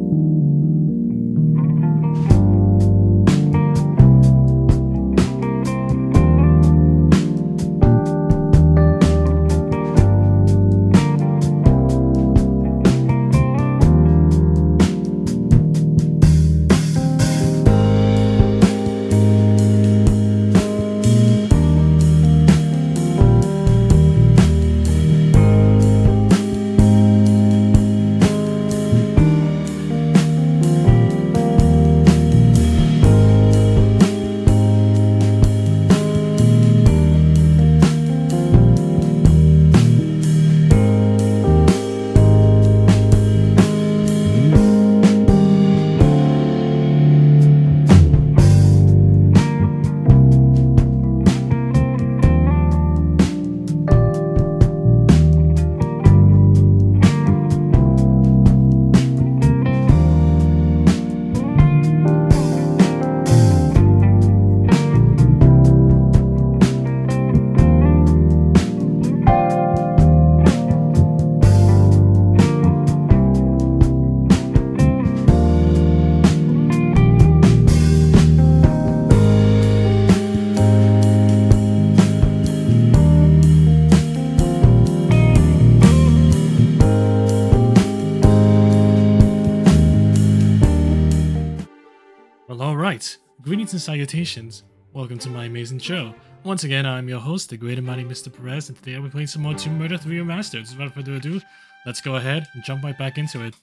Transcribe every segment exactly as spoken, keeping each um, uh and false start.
Alright, greetings and salutations. Welcome to my amazing show. Once again, I'm your host, the great and mighty Mister Perez, and today I'll be playing some more Tomb Raider three Remastered. So without further ado, let's go ahead and jump right back into it.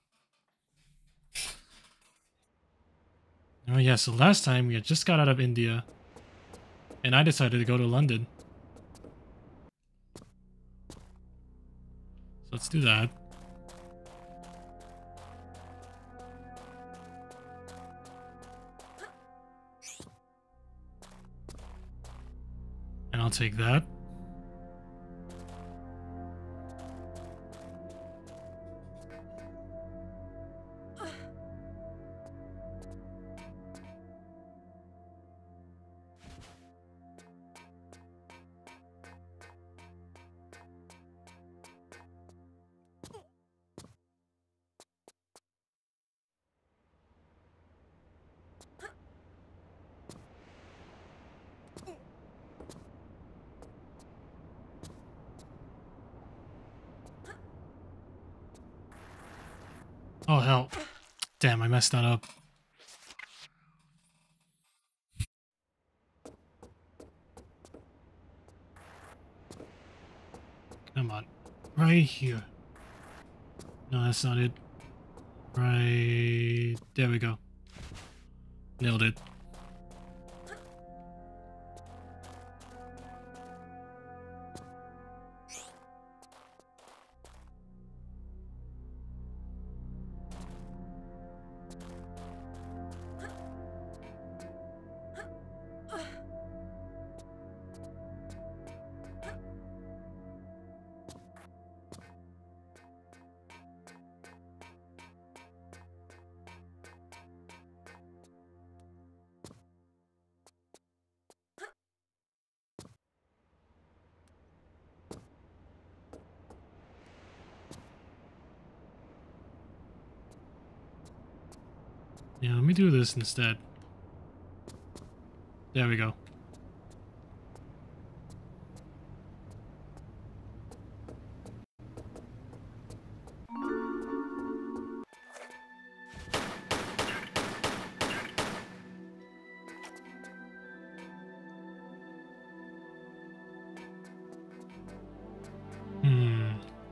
Oh yeah, so last time we had just got out of India, and I decided to go to London. So let's do that. And I'll take that. Oh hell. Damn, I messed that up. Come on. Right here. No, that's not it. Right... There we go. Nailed it. Yeah, let me do this instead. There we go. Hmm.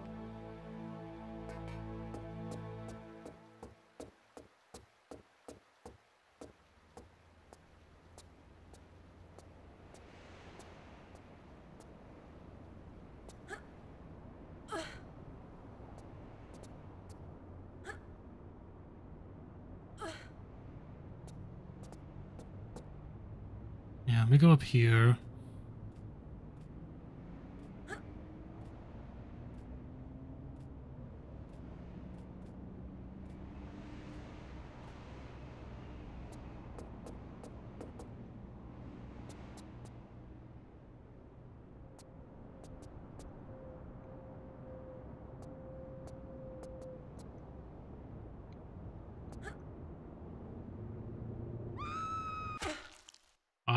Yeah, let me go up here.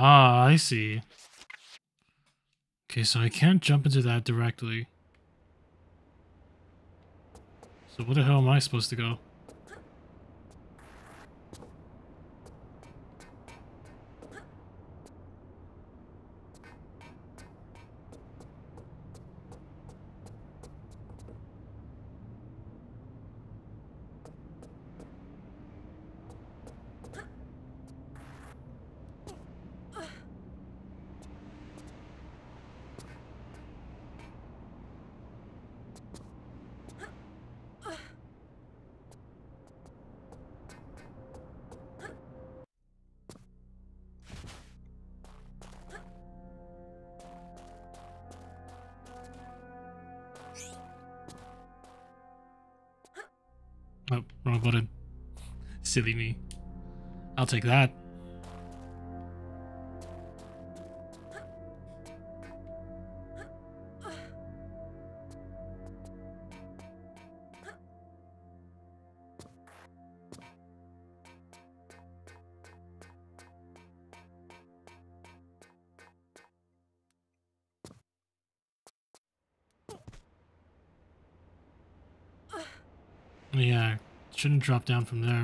Ah, I see. Okay, so I can't jump into that directly. So where the hell am I supposed to go? Oh, wrong button. Silly me. I'll take that. Yeah, shouldn't drop down from there.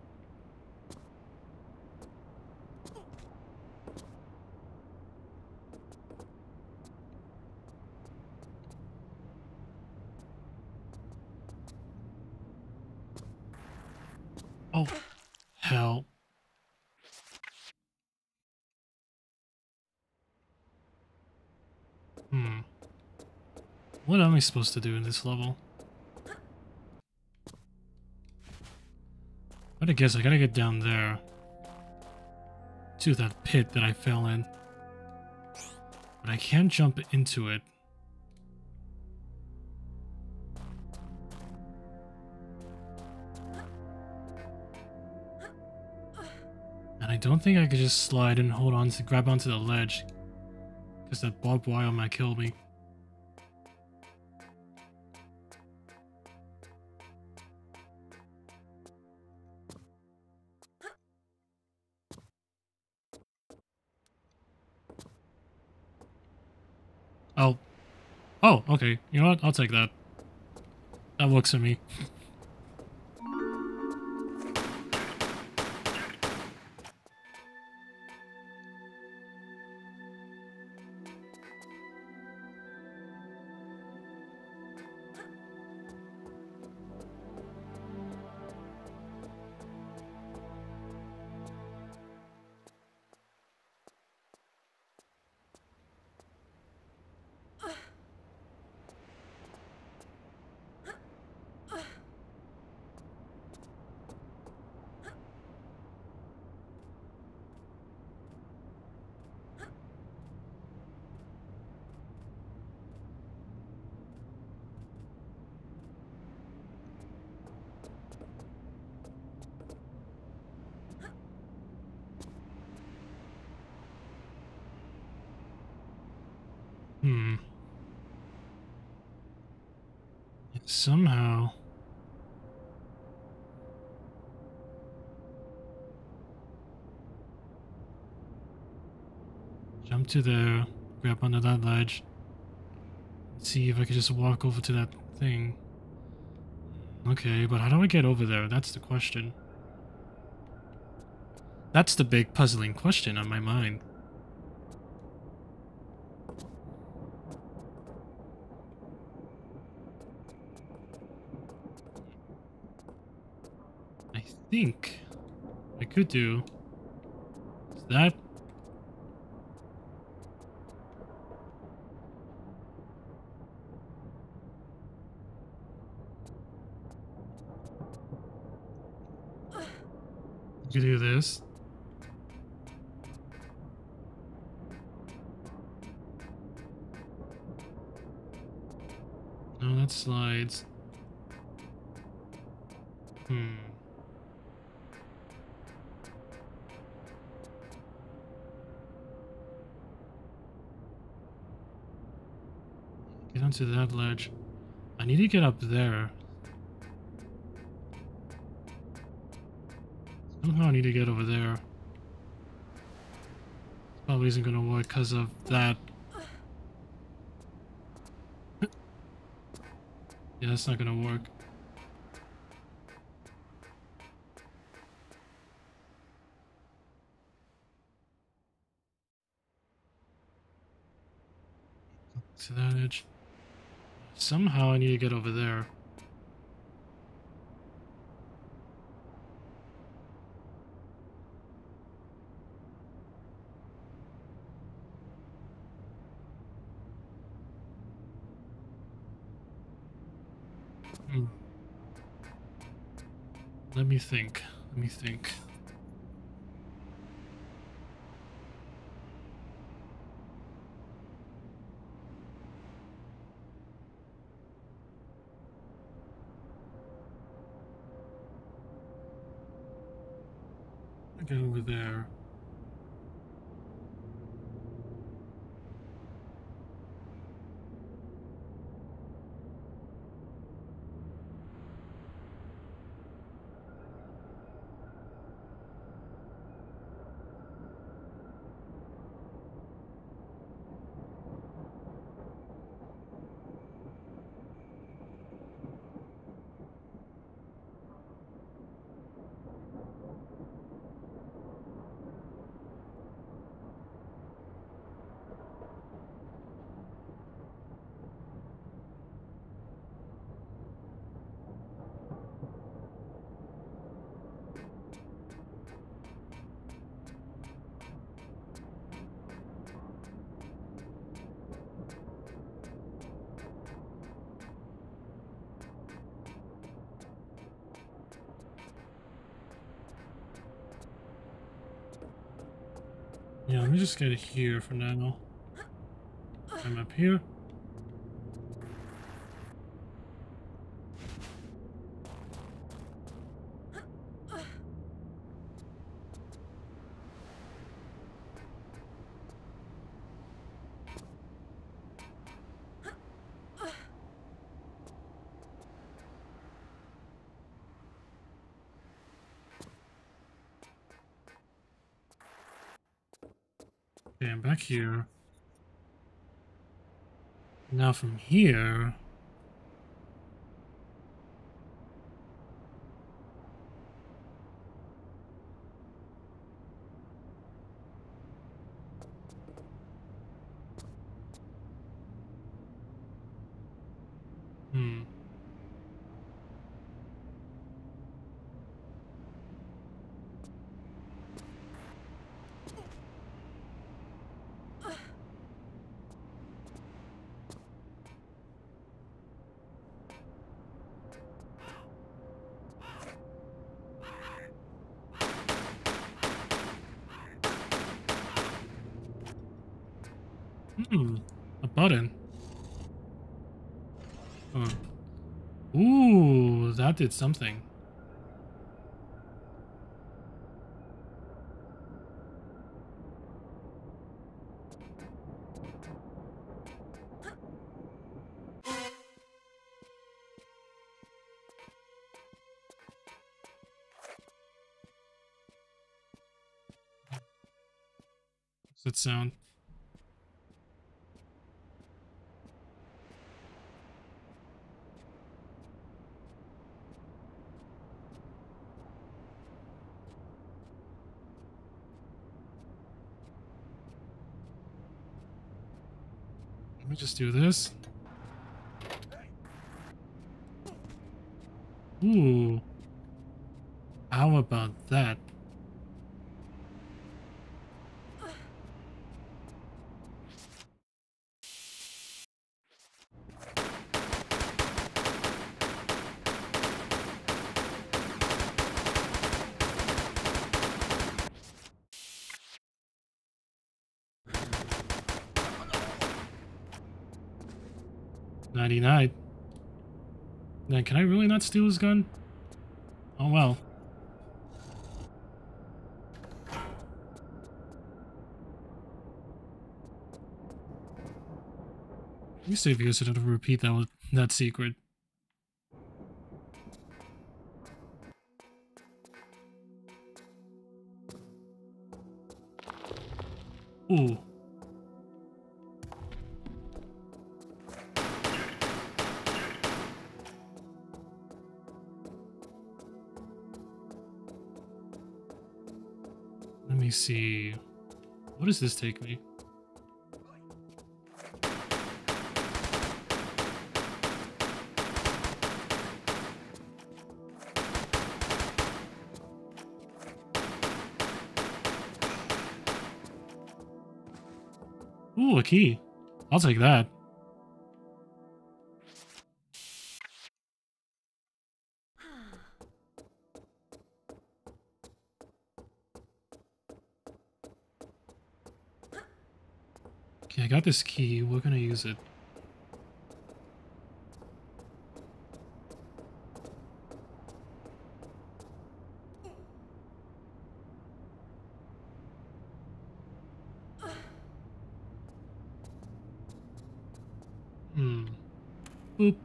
Oh, hell. Hmm. What am I supposed to do in this level? But I guess I gotta get down there. To that pit that I fell in. But I can't jump into it. And I don't think I could just slide and hold on to grab onto the ledge. Because that barbed wire might kill me. Oh. Oh, okay. You know what? I'll take that. That works for me. Hmm. Somehow. Jump to there, grab onto that ledge, see if I could just walk over to that thing. Okay, but how do I get over there? That's the question. That's the big puzzling question on my mind. I think what I could do is that. You could do this. No, that slides. Hmm. Get onto that ledge. I need to get up there. Somehow I need to get over there. Probably isn't gonna work because of that. Yeah, that's not gonna work. To that edge. Somehow I need to get over there. Hmm. Let me think. Let me think. Get over there. Yeah, let me just get it here for now. I'm up here. Okay, I'm back here. Now from here... Hmm. Hmm. A button. Huh. Ooh, that did something. What's that sound? Let me just do this. Ooh. How about that? ninety-nine. Then can I really not steal his gun? Oh well. Let me save you so I don't repeat that that secret. Ooh. Let me see. What does this take me? Ooh, a key. I'll take that. Okay, I got this key. We're gonna use it. Hmm. Boop.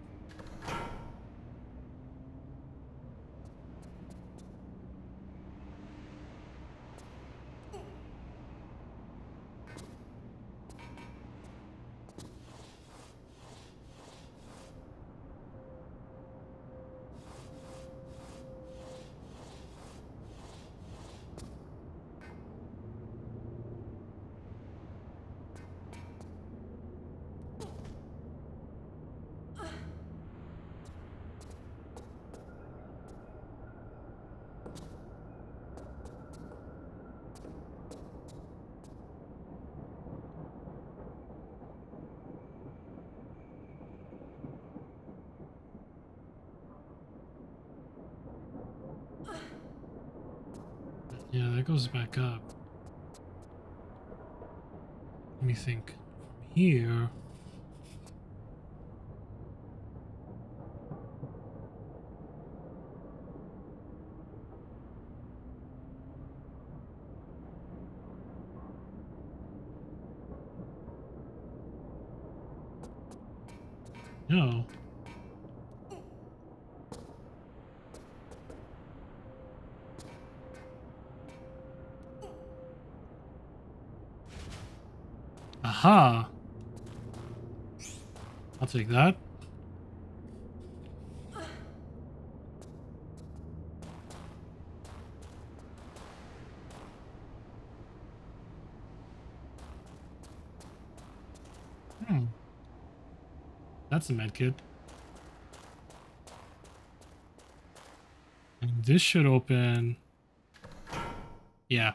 Yeah, that goes back up. Let me think. From here. No. Aha! I'll take that. Hmm. That's a medkit. And this should open... Yeah.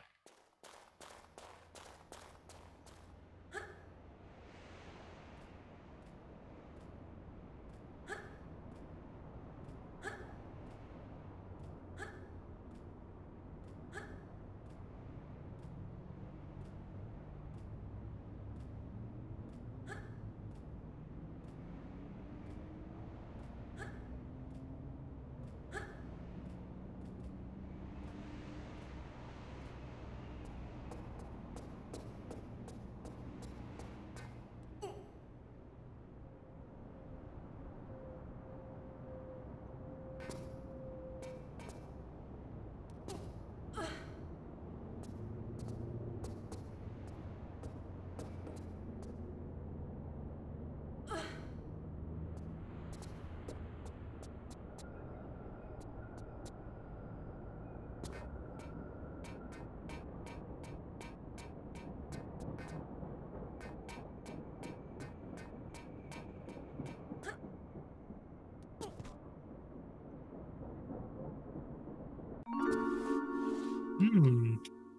Hmm.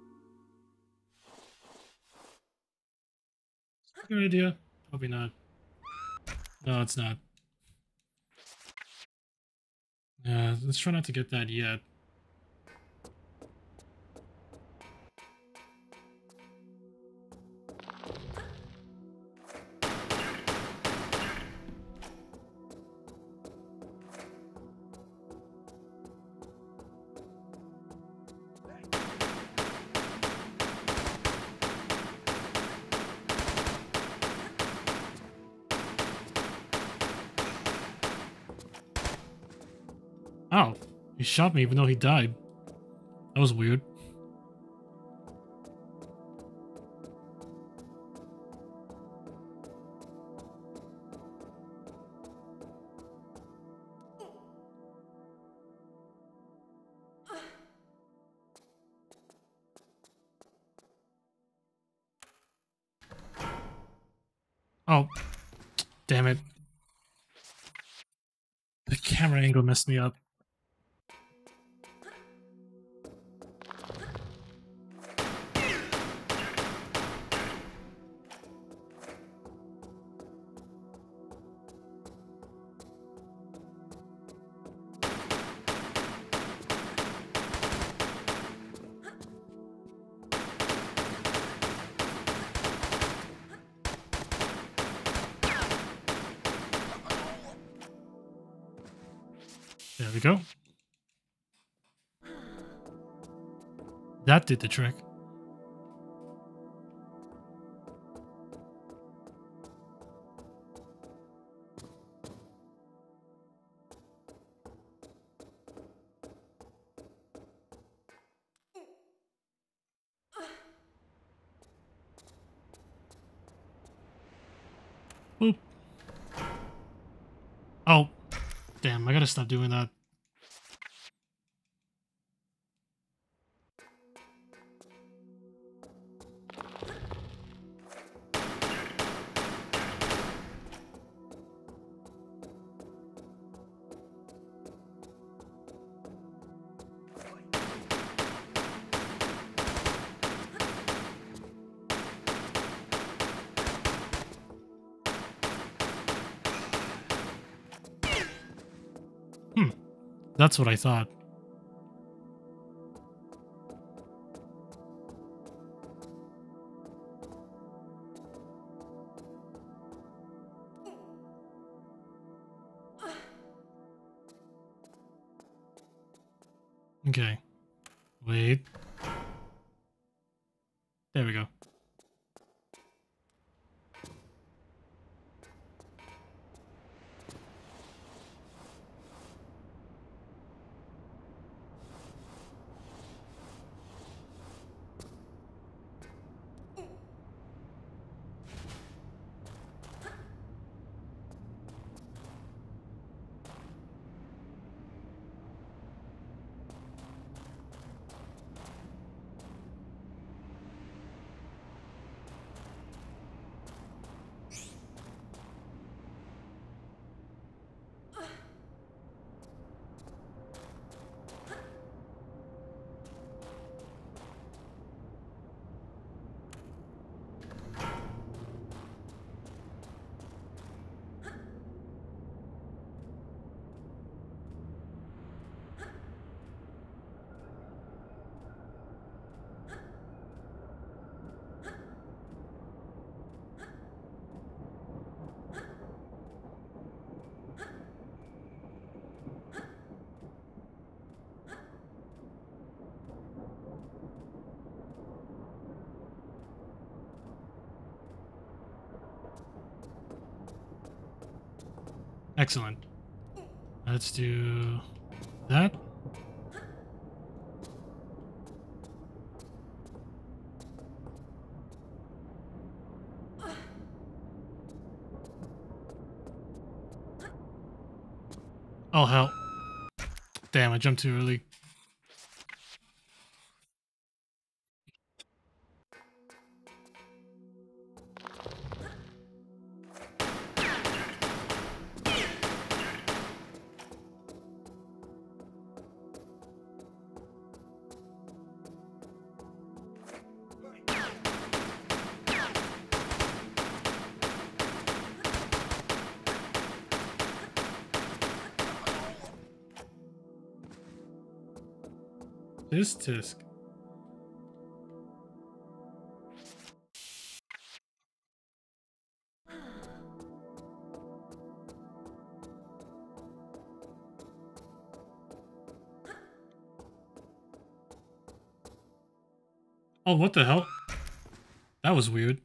Good idea. Probably not. No, it's not. Yeah, let's try not to get that yet. Ow. He shot me even though he died. That was weird. Oh, damn it. The camera angle messed me up. There we go. That did the trick. Boop. Oh, damn, I gotta stop doing that. Hmm, that's what I thought. Okay. Wait. There we go. Excellent. Let's do that. Oh, hell. Damn, I jumped too early. This disc. Oh, what the hell? That was weird.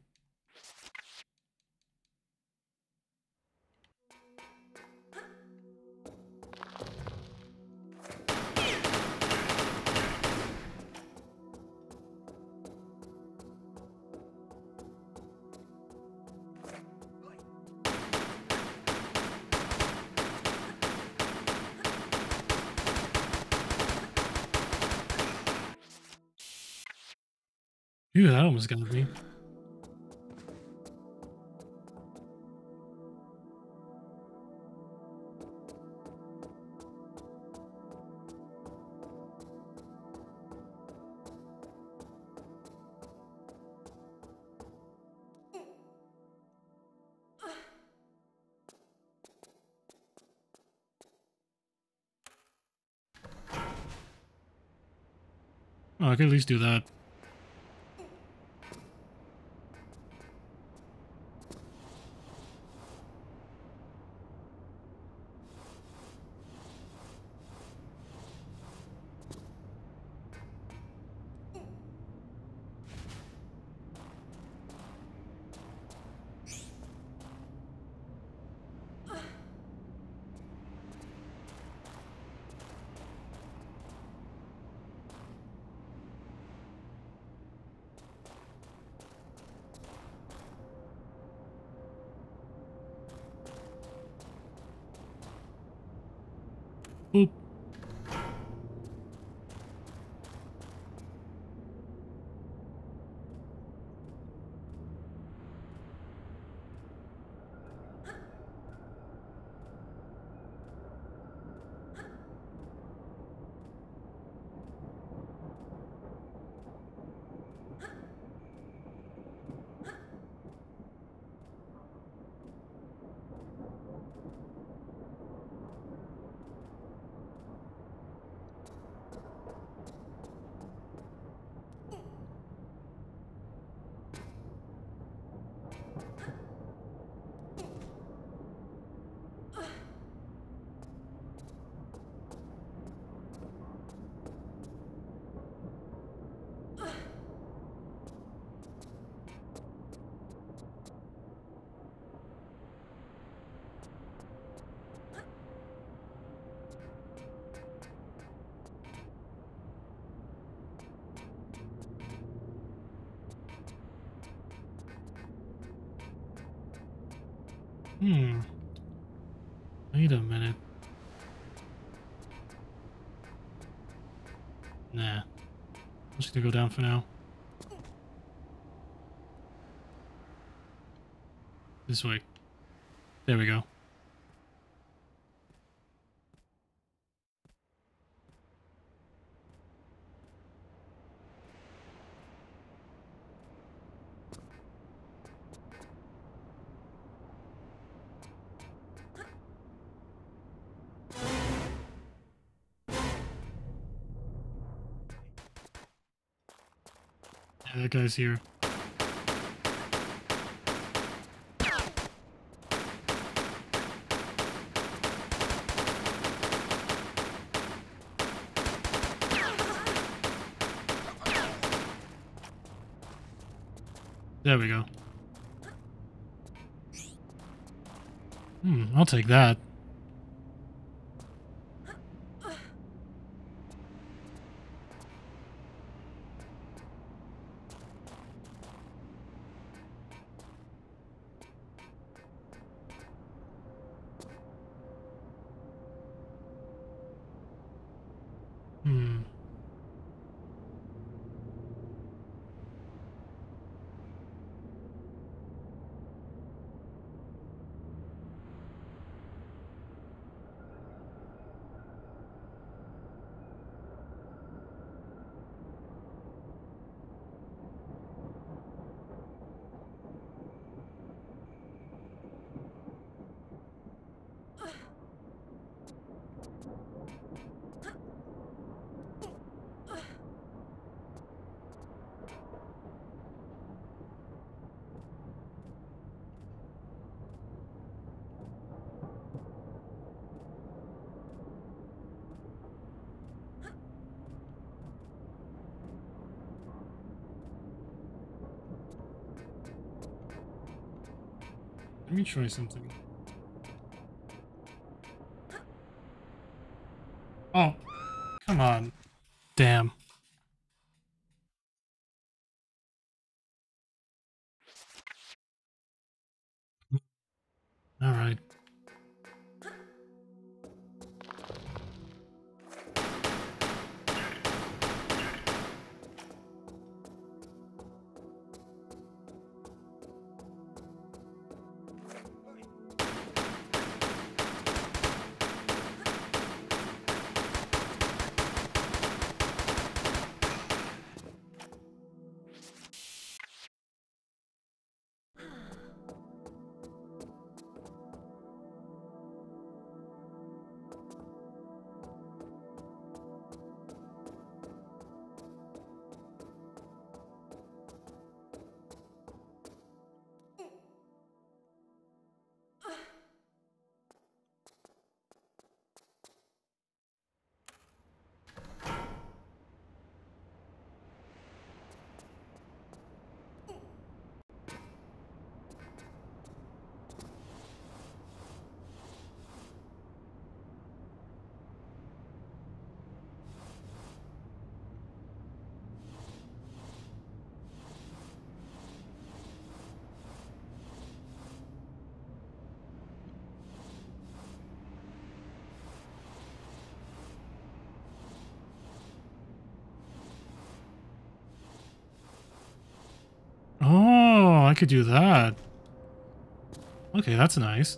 Phew, that almost got me. Oh, I could at least do that. Boop. Hmm. Wait a minute. Nah. I'm just gonna go down for now. This way. There we go. Yeah, that guy's here. There we go. Hmm, I'll take that. Hmm. Let me try something. Oh, come on. Damn. All right. I could do that. Okay, that's nice.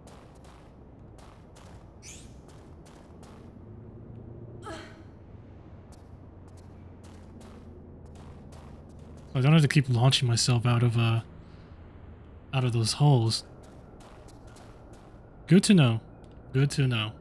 I don't have to keep launching myself out of uh out of those holes. Good to know. Good to know.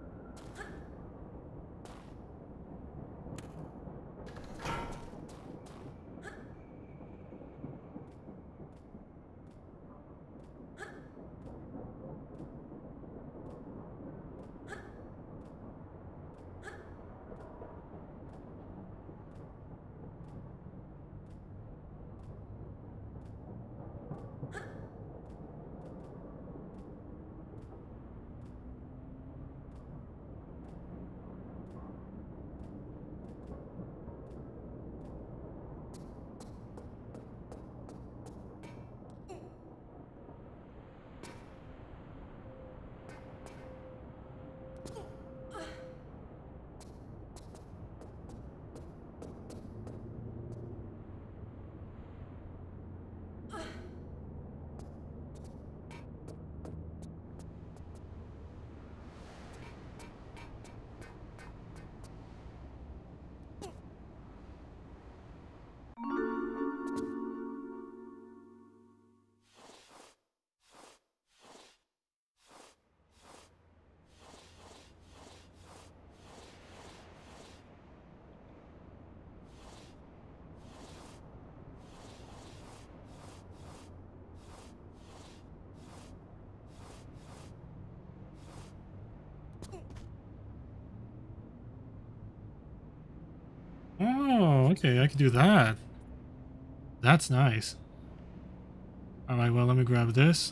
Oh, okay, I can do that. That's nice. Alright, well, let me grab this.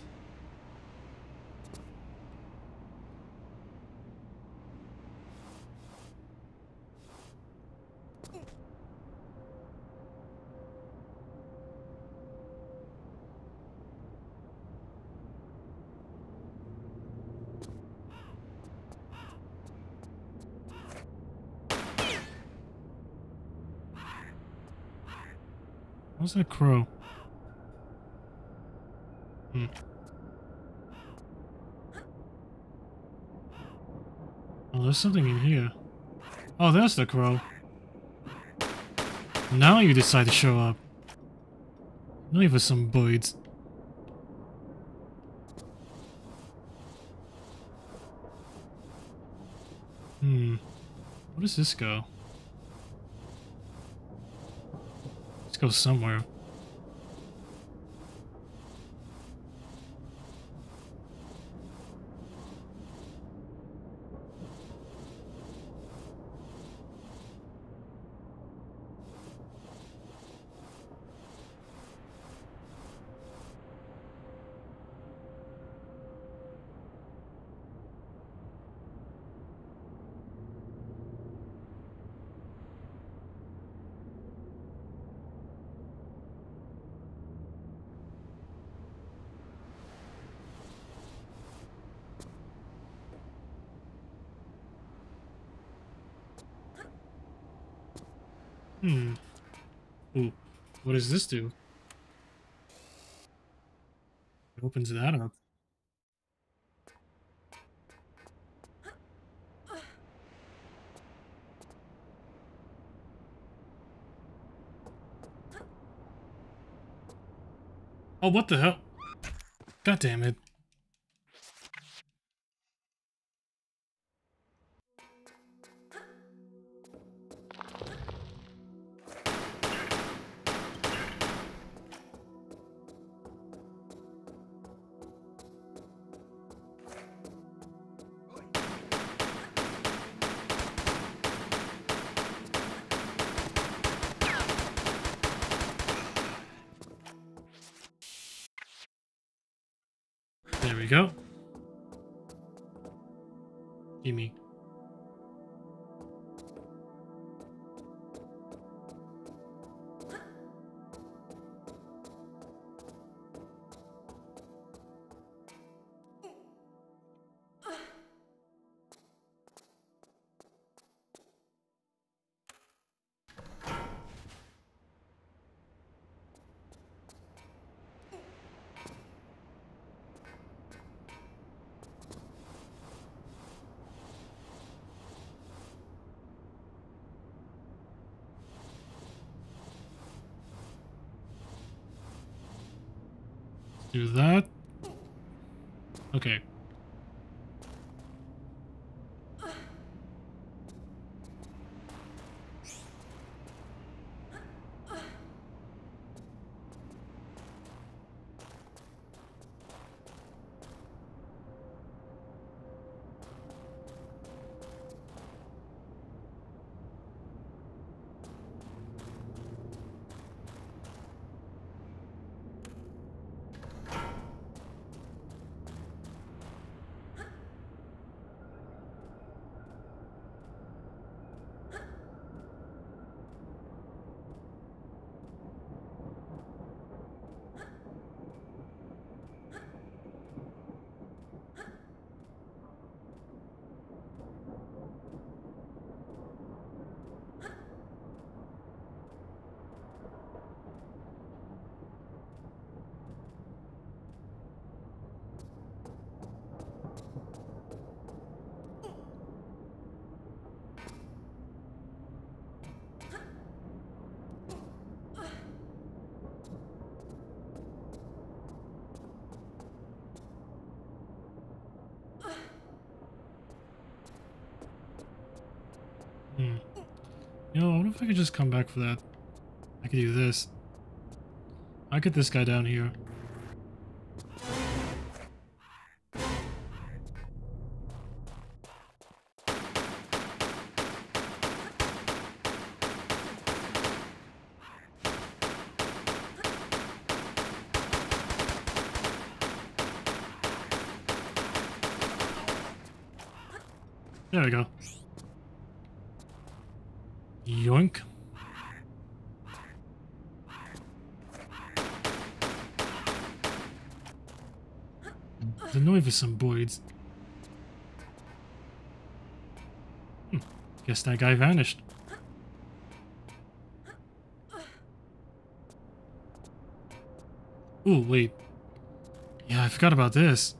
What's that crow? Hmm. Oh, there's something in here. Oh, that's the crow. Now you decide to show up. Leave us some birds. Hmm. Where does this go? Let's go somewhere. Hmm. Ooh. What does this do? It opens that up. Oh, what the hell? God damn it. There we go. Gimme. Do that. Okay. Hmm. You know, what if I could just come back for that? I could do this. I'll get this guy down here. There we go. Yoink. The noise is some boys. Hmm. Guess that guy vanished. Ooh, wait. Yeah, I forgot about this.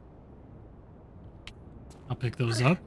I'll pick those up.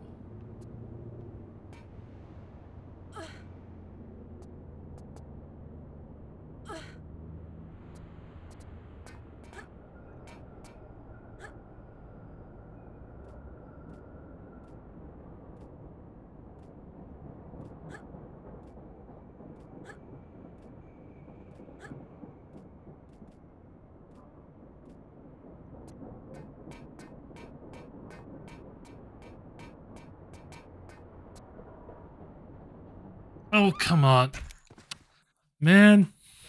Oh, come on. Man.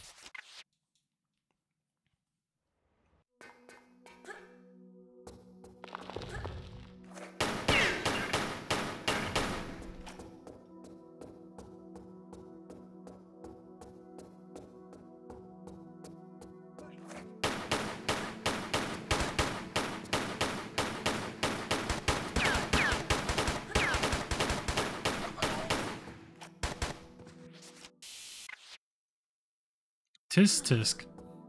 Tisk tisk.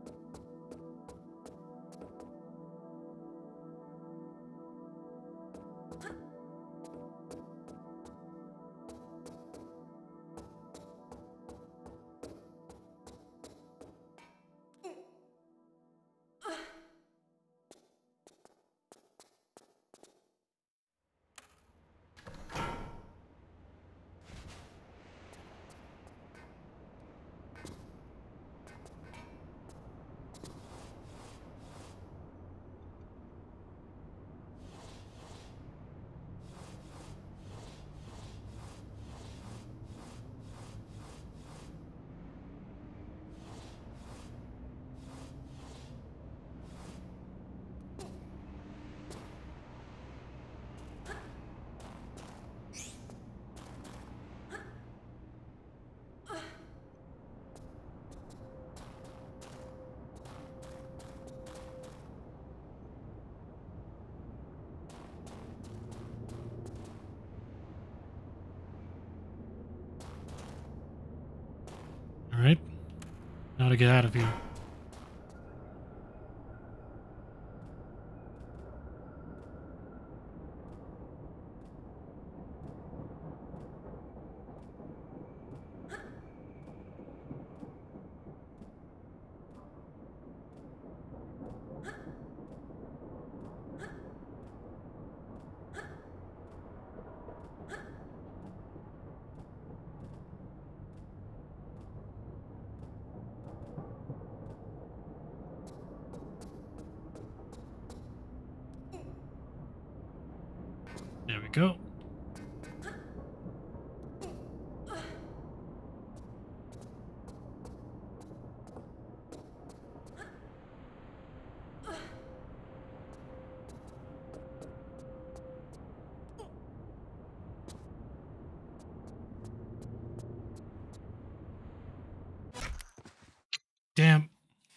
Alright. Now to get out of here. go. Damn.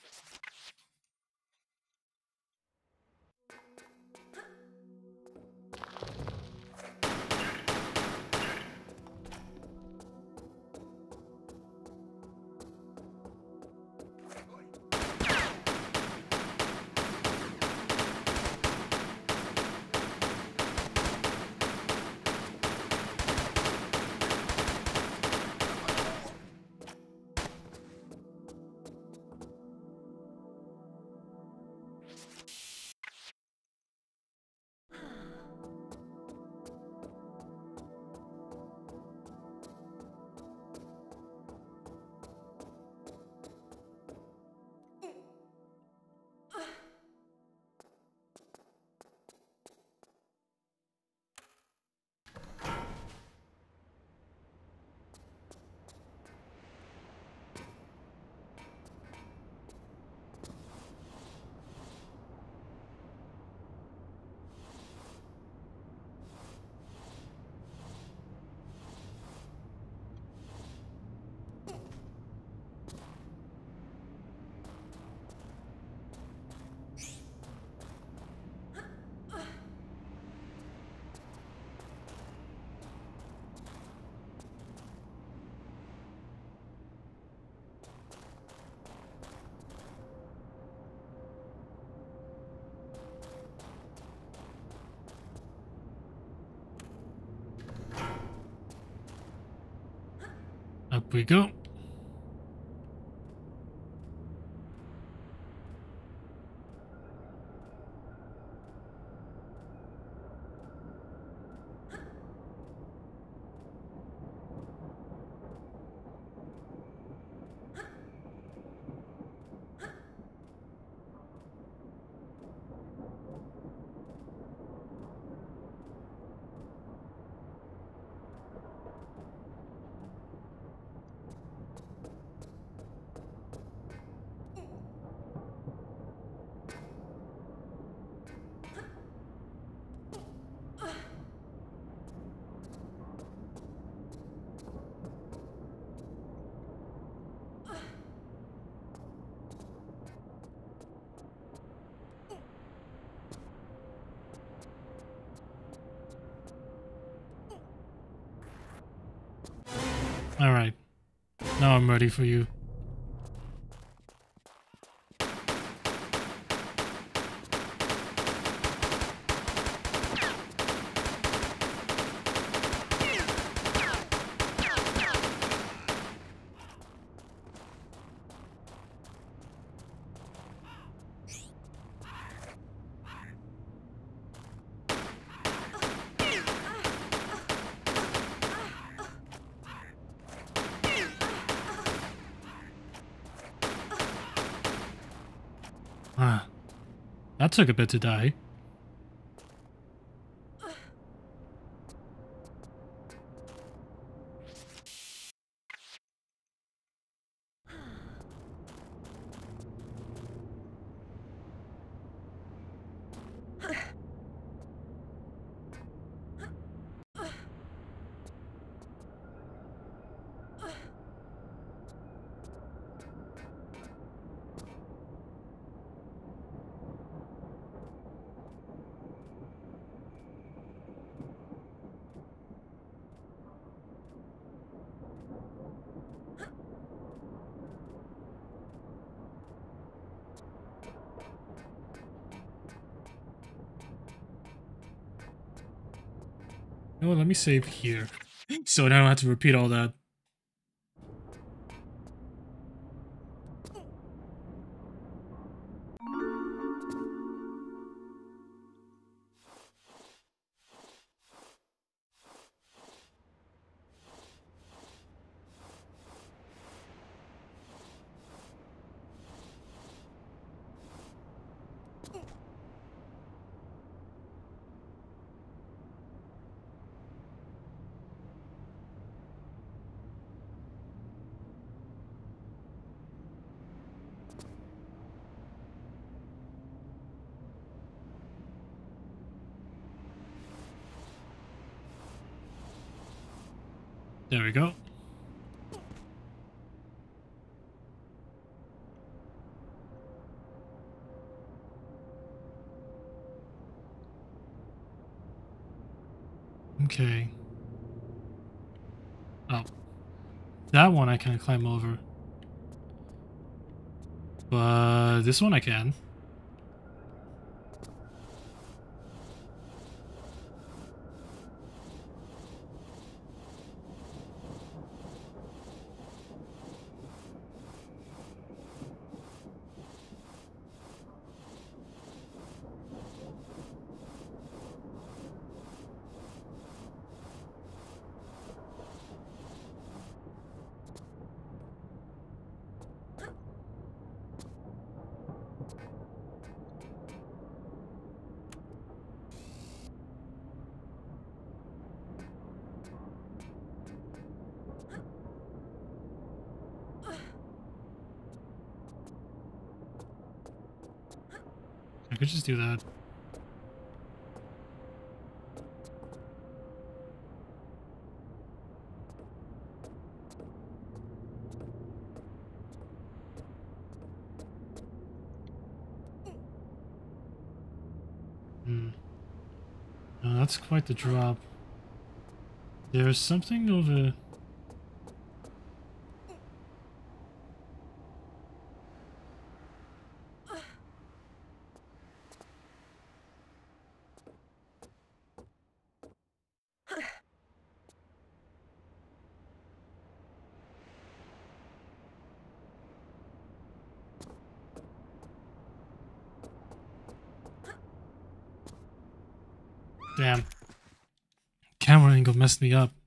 Up we go. All right. Now I'm ready for you. Ah, that took a bit to die. Oh, let me save here, so I don't have to repeat all that. There we go. Okay. Oh. That one I can't climb over. But this one I can. I could just do that. Hmm. No, that's quite the drop. There's something over... Damn. Camera angle messed me up.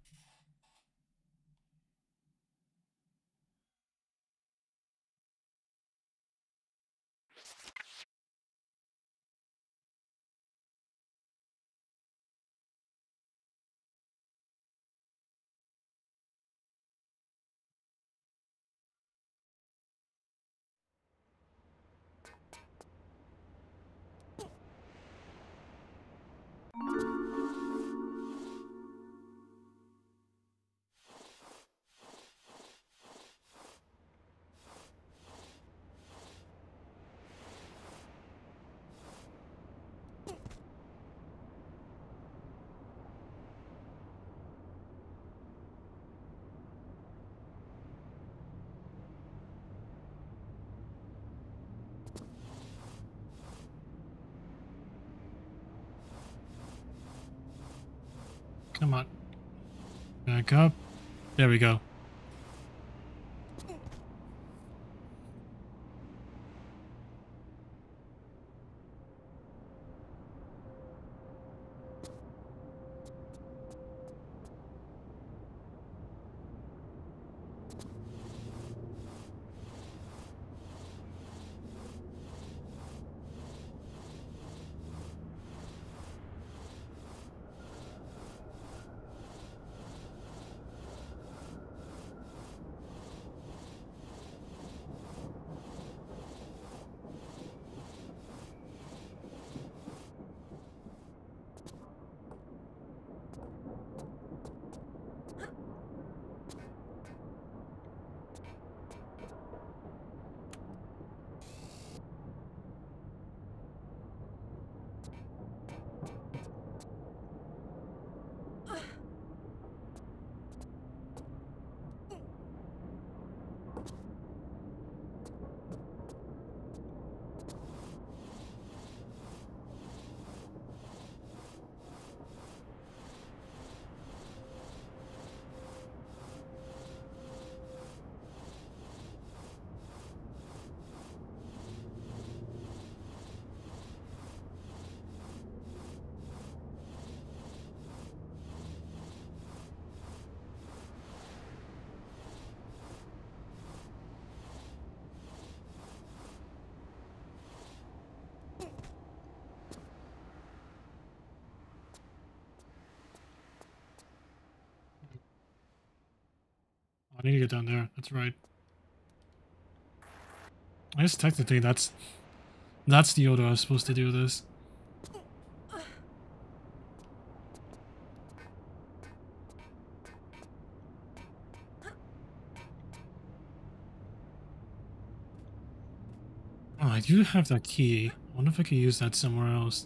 Come on. Back up. There we go. I need to get down there. That's right. I guess technically that's that's the order I was supposed to do this. Oh, I do have that key. I wonder if I could use that somewhere else.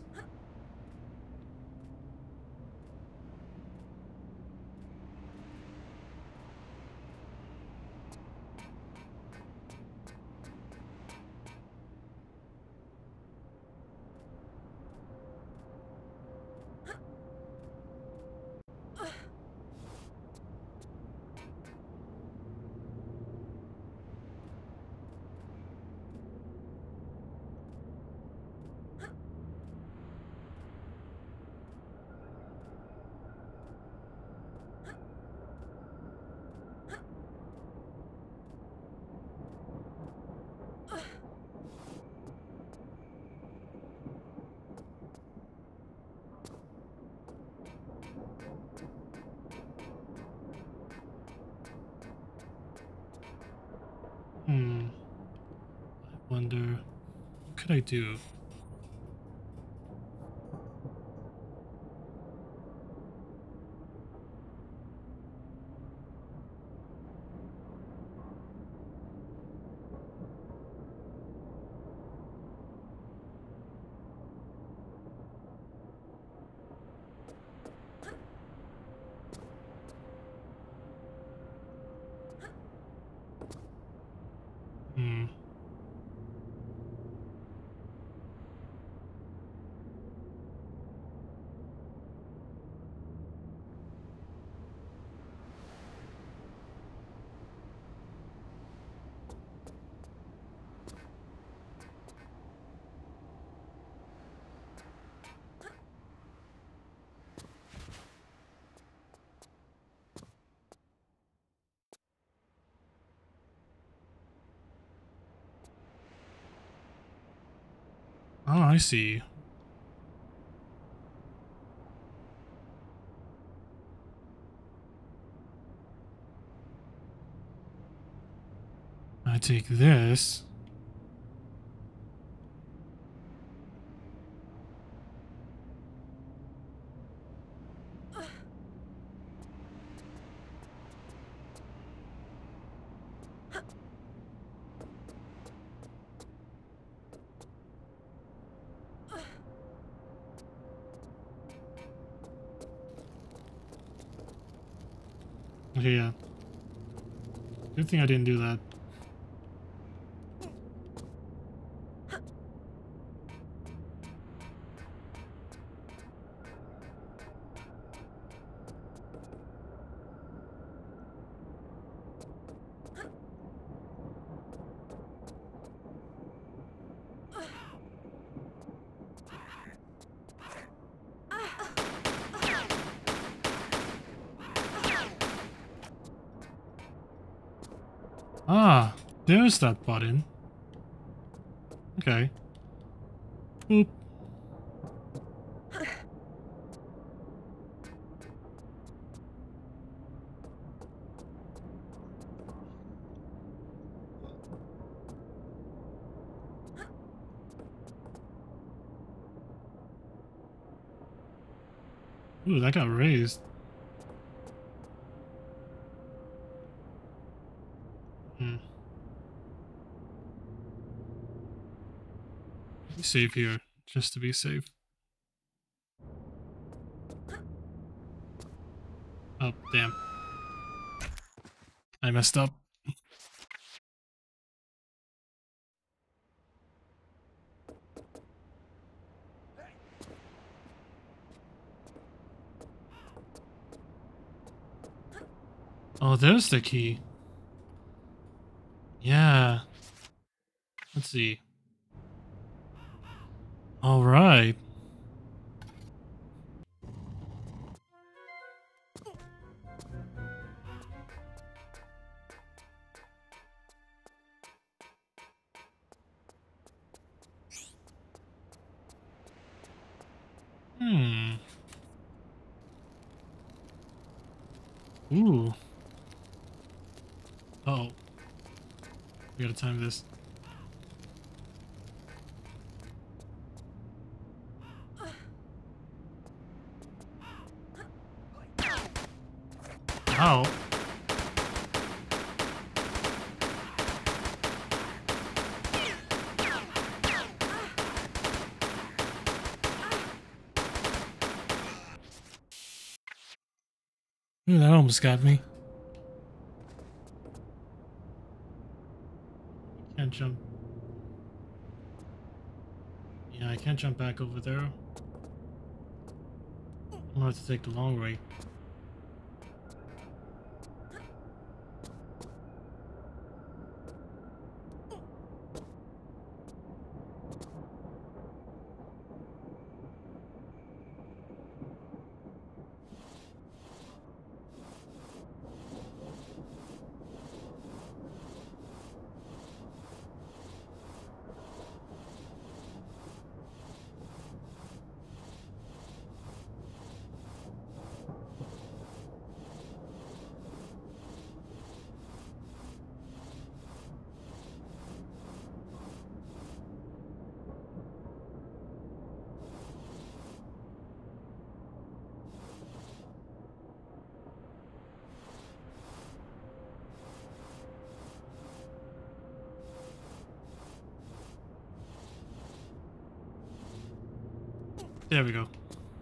Hmm. I wonder, what could I do? Hmm. Oh, I see. I take this. Okay, yeah. Good thing I didn't do that. Ah, there's that button. Okay. Boop. Ooh, that got raised. Hmm. Save here, just to be safe. Oh, damn. I messed up. Oh, there's the key. Yeah. Let's see. All right. Hmm. Ooh. Uh oh. We gotta time this. Ow. Ooh, that almost got me. Can't jump. Yeah, I can't jump back over there. I'm gonna have to take the long way. There we go.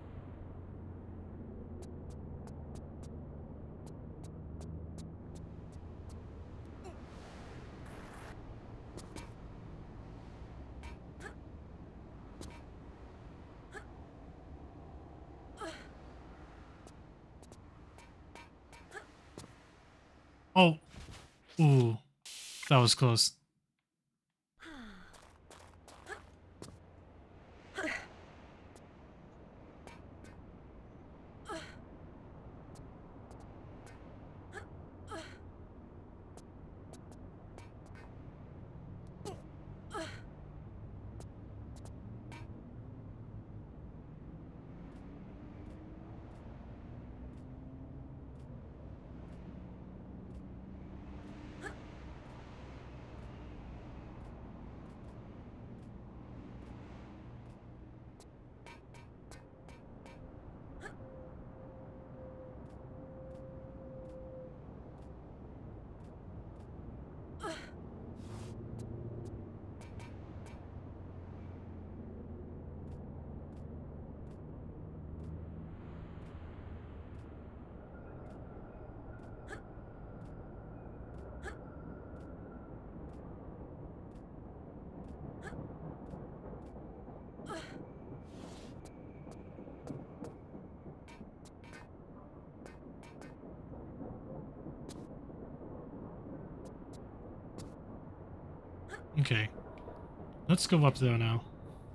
Oh, ooh, that was close. Okay, let's go up there now.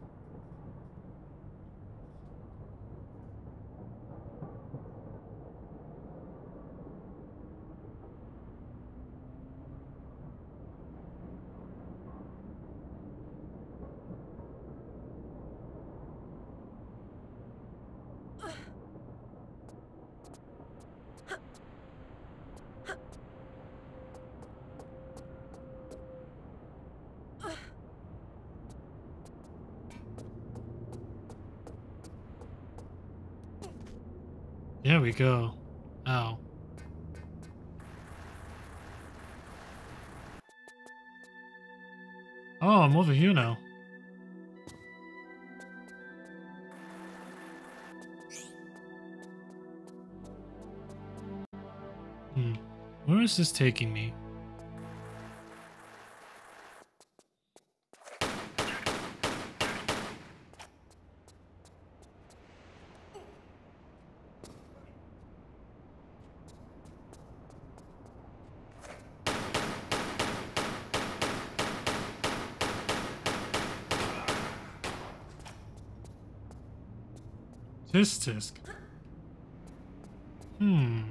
There we go. Ow. Oh, I'm over here now. Hmm. Where is this taking me? Tisk tisk. Hmm.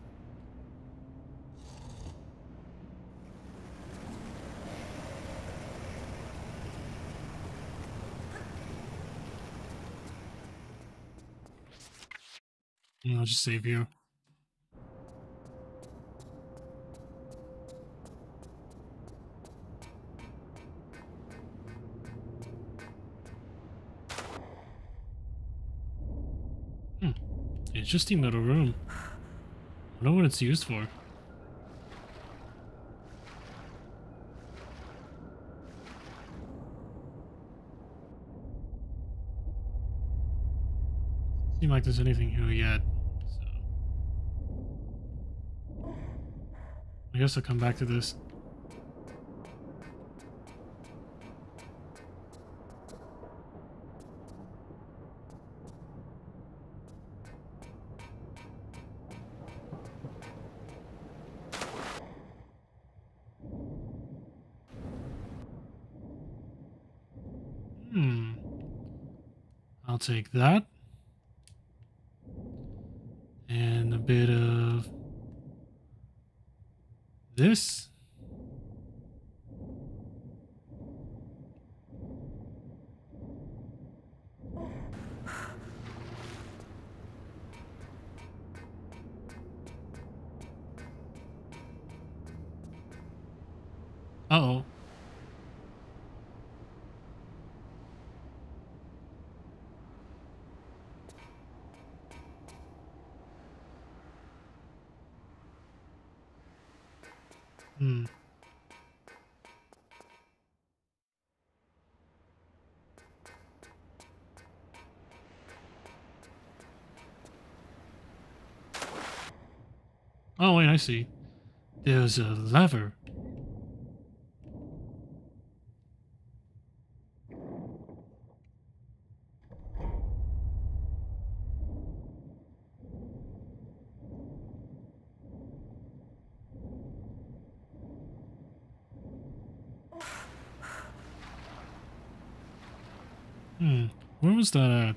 I'll just save you. Hmm. Interesting little room. I don't know what it's used for. Seem like there's anything here yet. So. guess I'll come back to this. Hmm. I'll take that. And a bit of this. Uh-oh. Hmm. Oh, wait, I see. There's a lever. Hmm. Where was that at?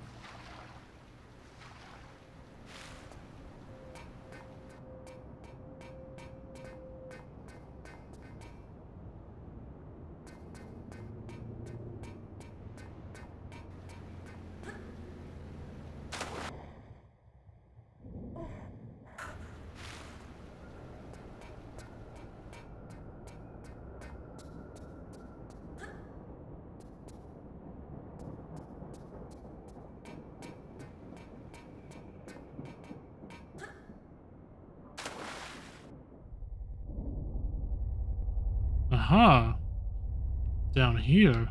Aha! Down here.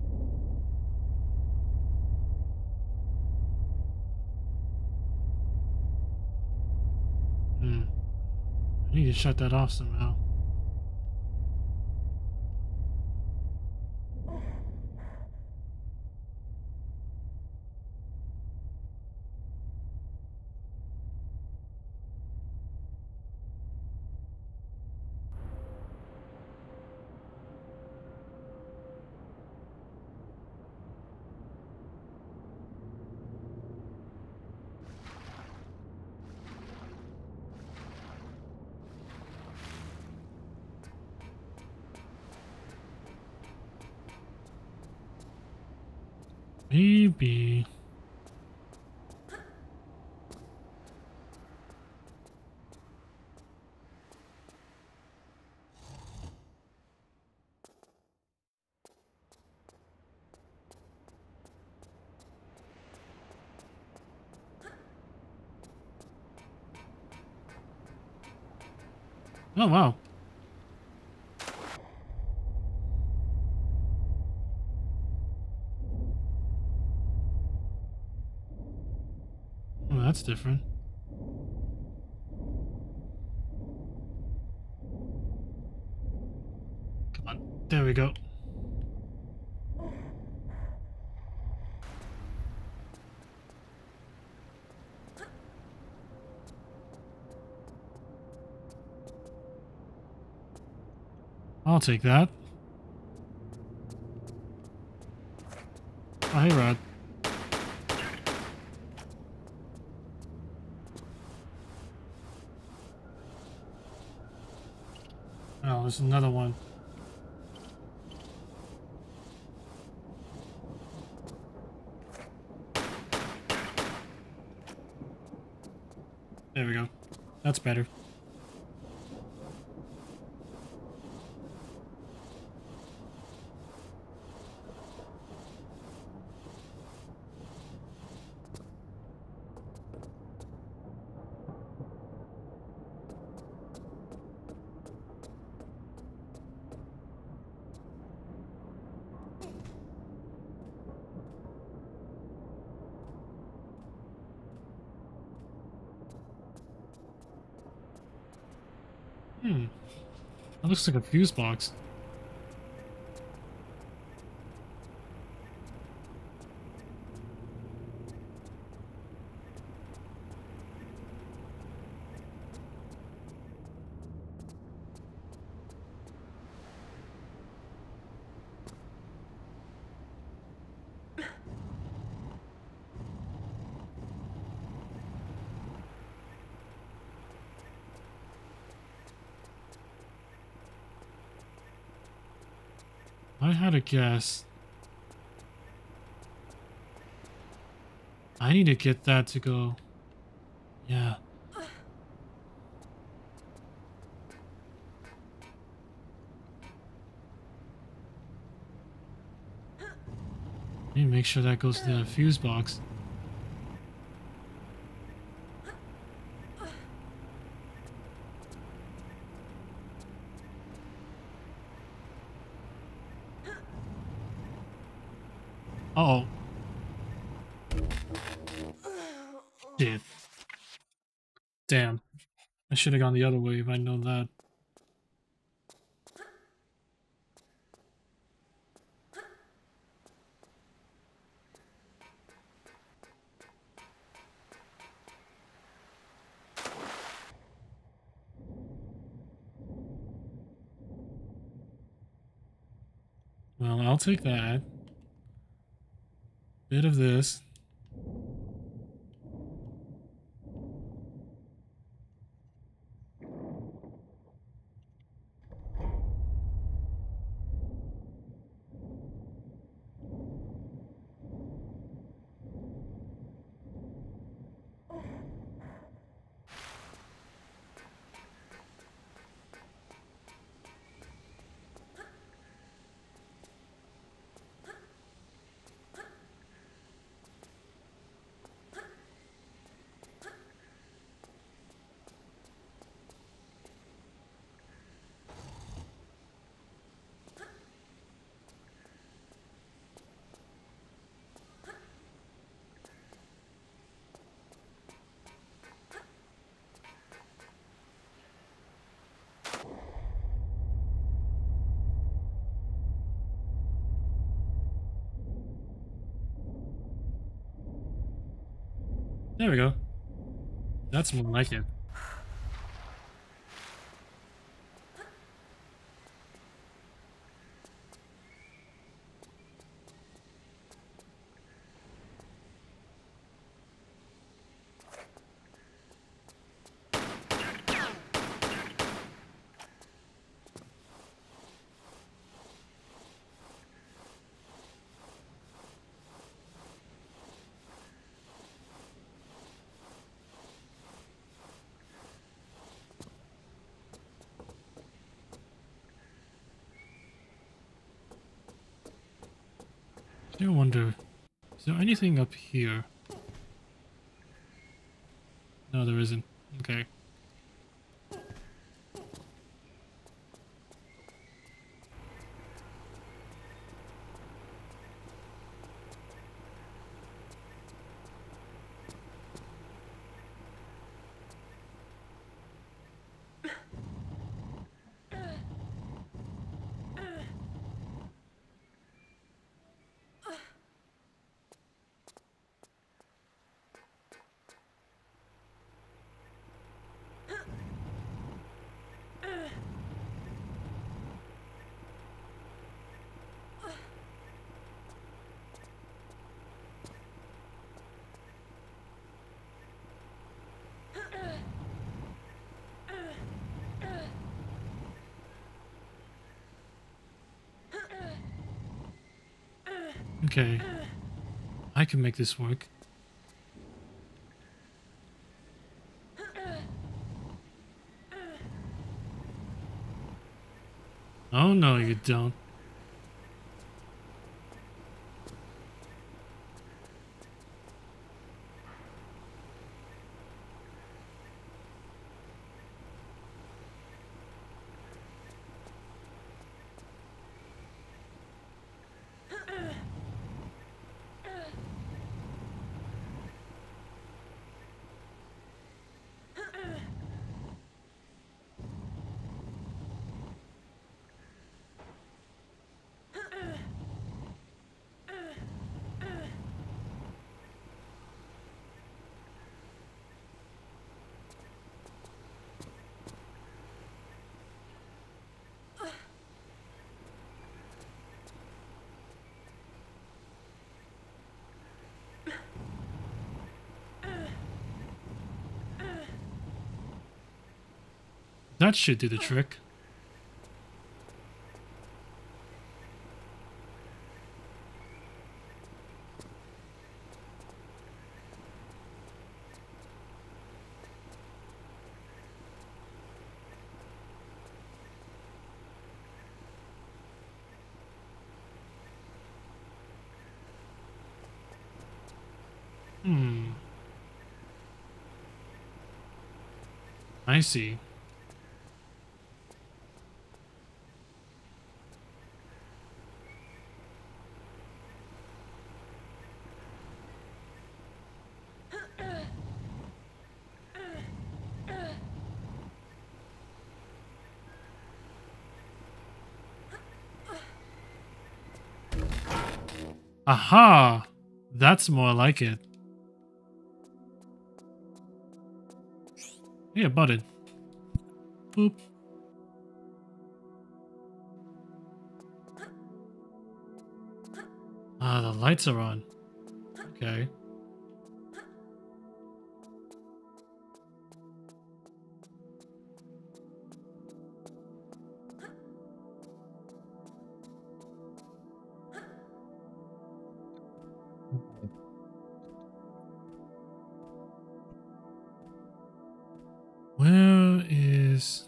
Hmm. I need to shut that off somehow. Maybe. Oh, wow. Oh, that's different. Come on. There we go. I'll take that. Oh, hey, Rod. Oh, there's another one. There we go. That's better. Hmm. That looks like a fuse box. I had a guess. I need to get that to go. Yeah. I need to make sure that goes to the fuse box. Uh oh. Shit. Damn. I should have gone the other way if I'd known that. Well, I'll take that. Bit of this. There we go. That's more like it. I wonder, is there anything up here? No, there isn't. Okay. Okay. I can make this work. Oh no, you don't. That should do the trick. Hmm. I see. Aha! That's more like it. Yeah, button. Boop. Ah, the lights are on. Okay. Where is...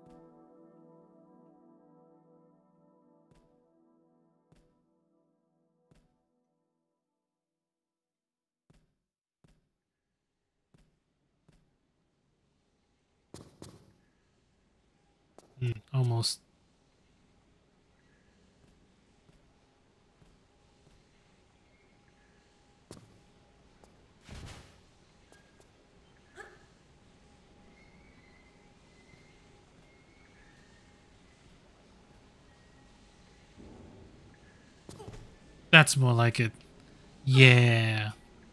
Hmm, almost. That's more like it. Yeah.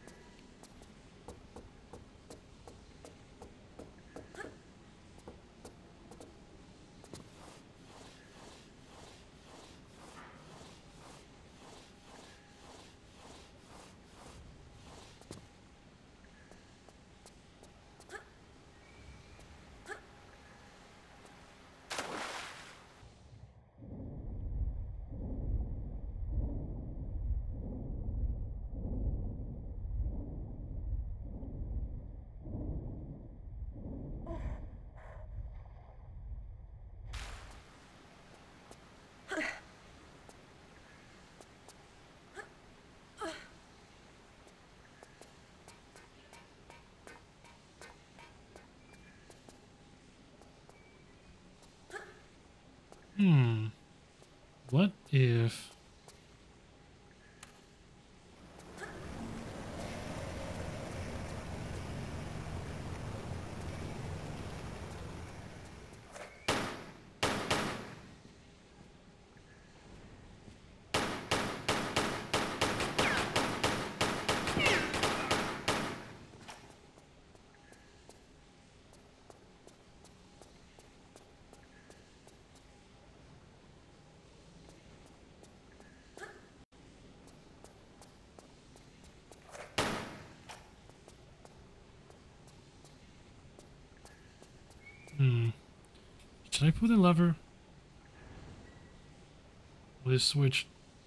Hmm. What if... Hmm. Should I put a lever? Will this switch?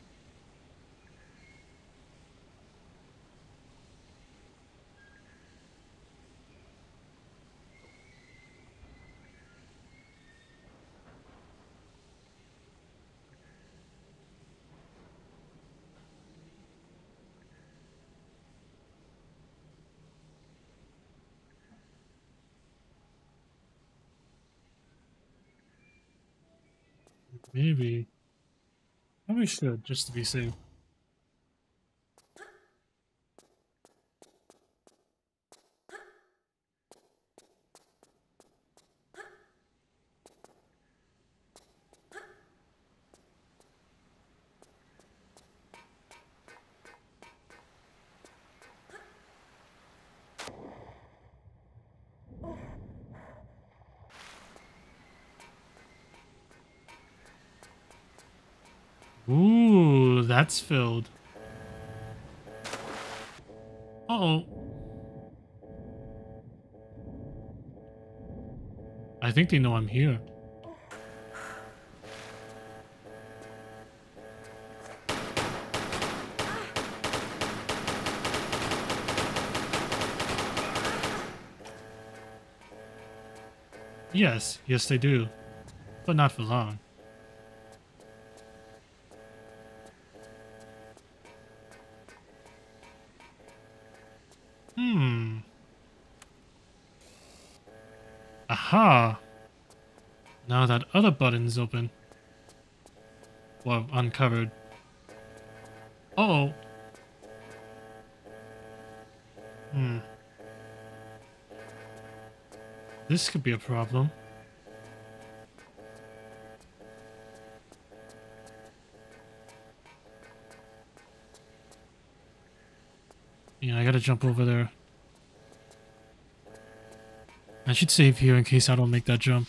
Maybe. Probably should, just to be safe. Ooh, that's filled. Uh-oh. I think they know I'm here. Yes, yes they do. But not for long. Hmm. Aha! Now that other button's open. Well, uncovered. Uh oh. Hmm. This could be a problem. Yeah, I gotta jump over there. I should save here in case I don't make that jump.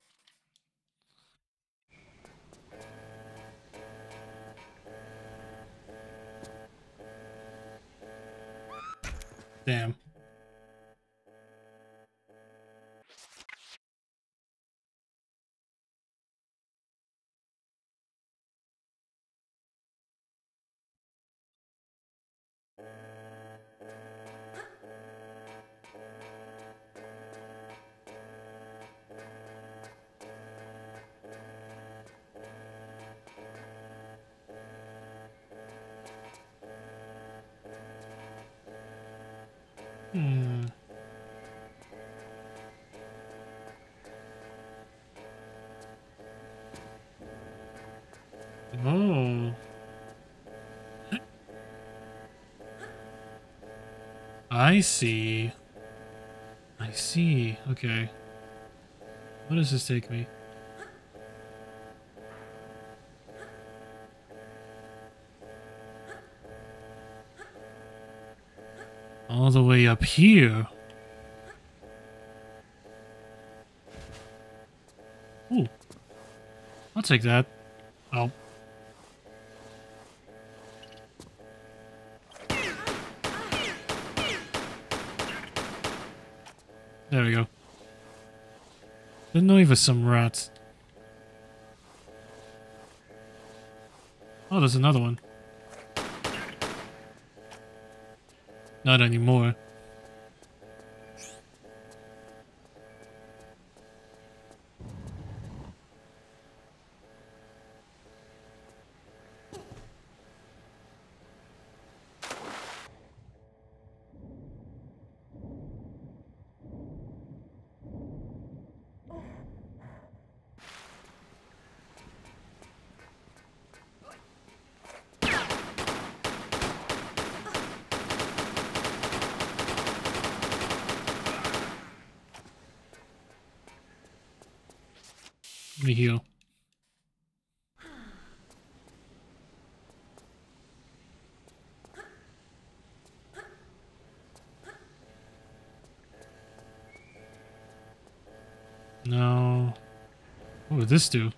Damn. Hmm. Oh. I see. I see. Okay. What does this take me? All the way up here. Ooh. I'll take that. Oh. There we go. Didn't know even some rats. Oh, there's another one. Not anymore. Let me heal. No. What would this do?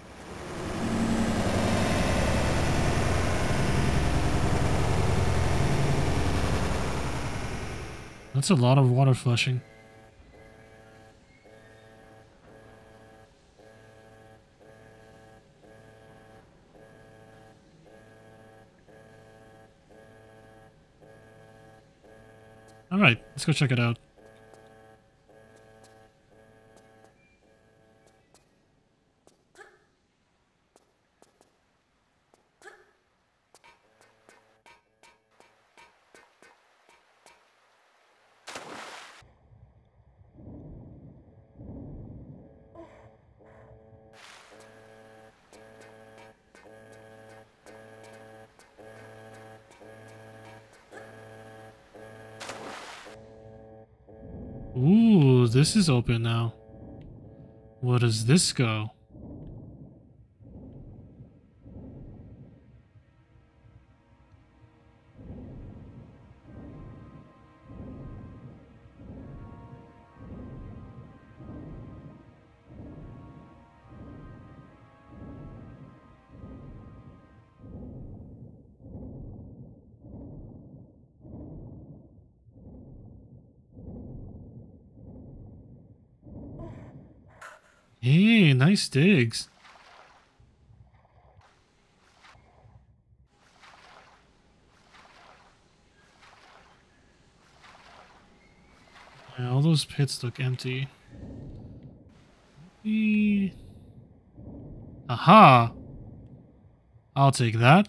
That's a lot of water flushing. Alright, let's go check it out. Ooh, this is open now. Where does this go? Hey, nice digs. Yeah, all those pits look empty. Maybe... Aha! I'll take that.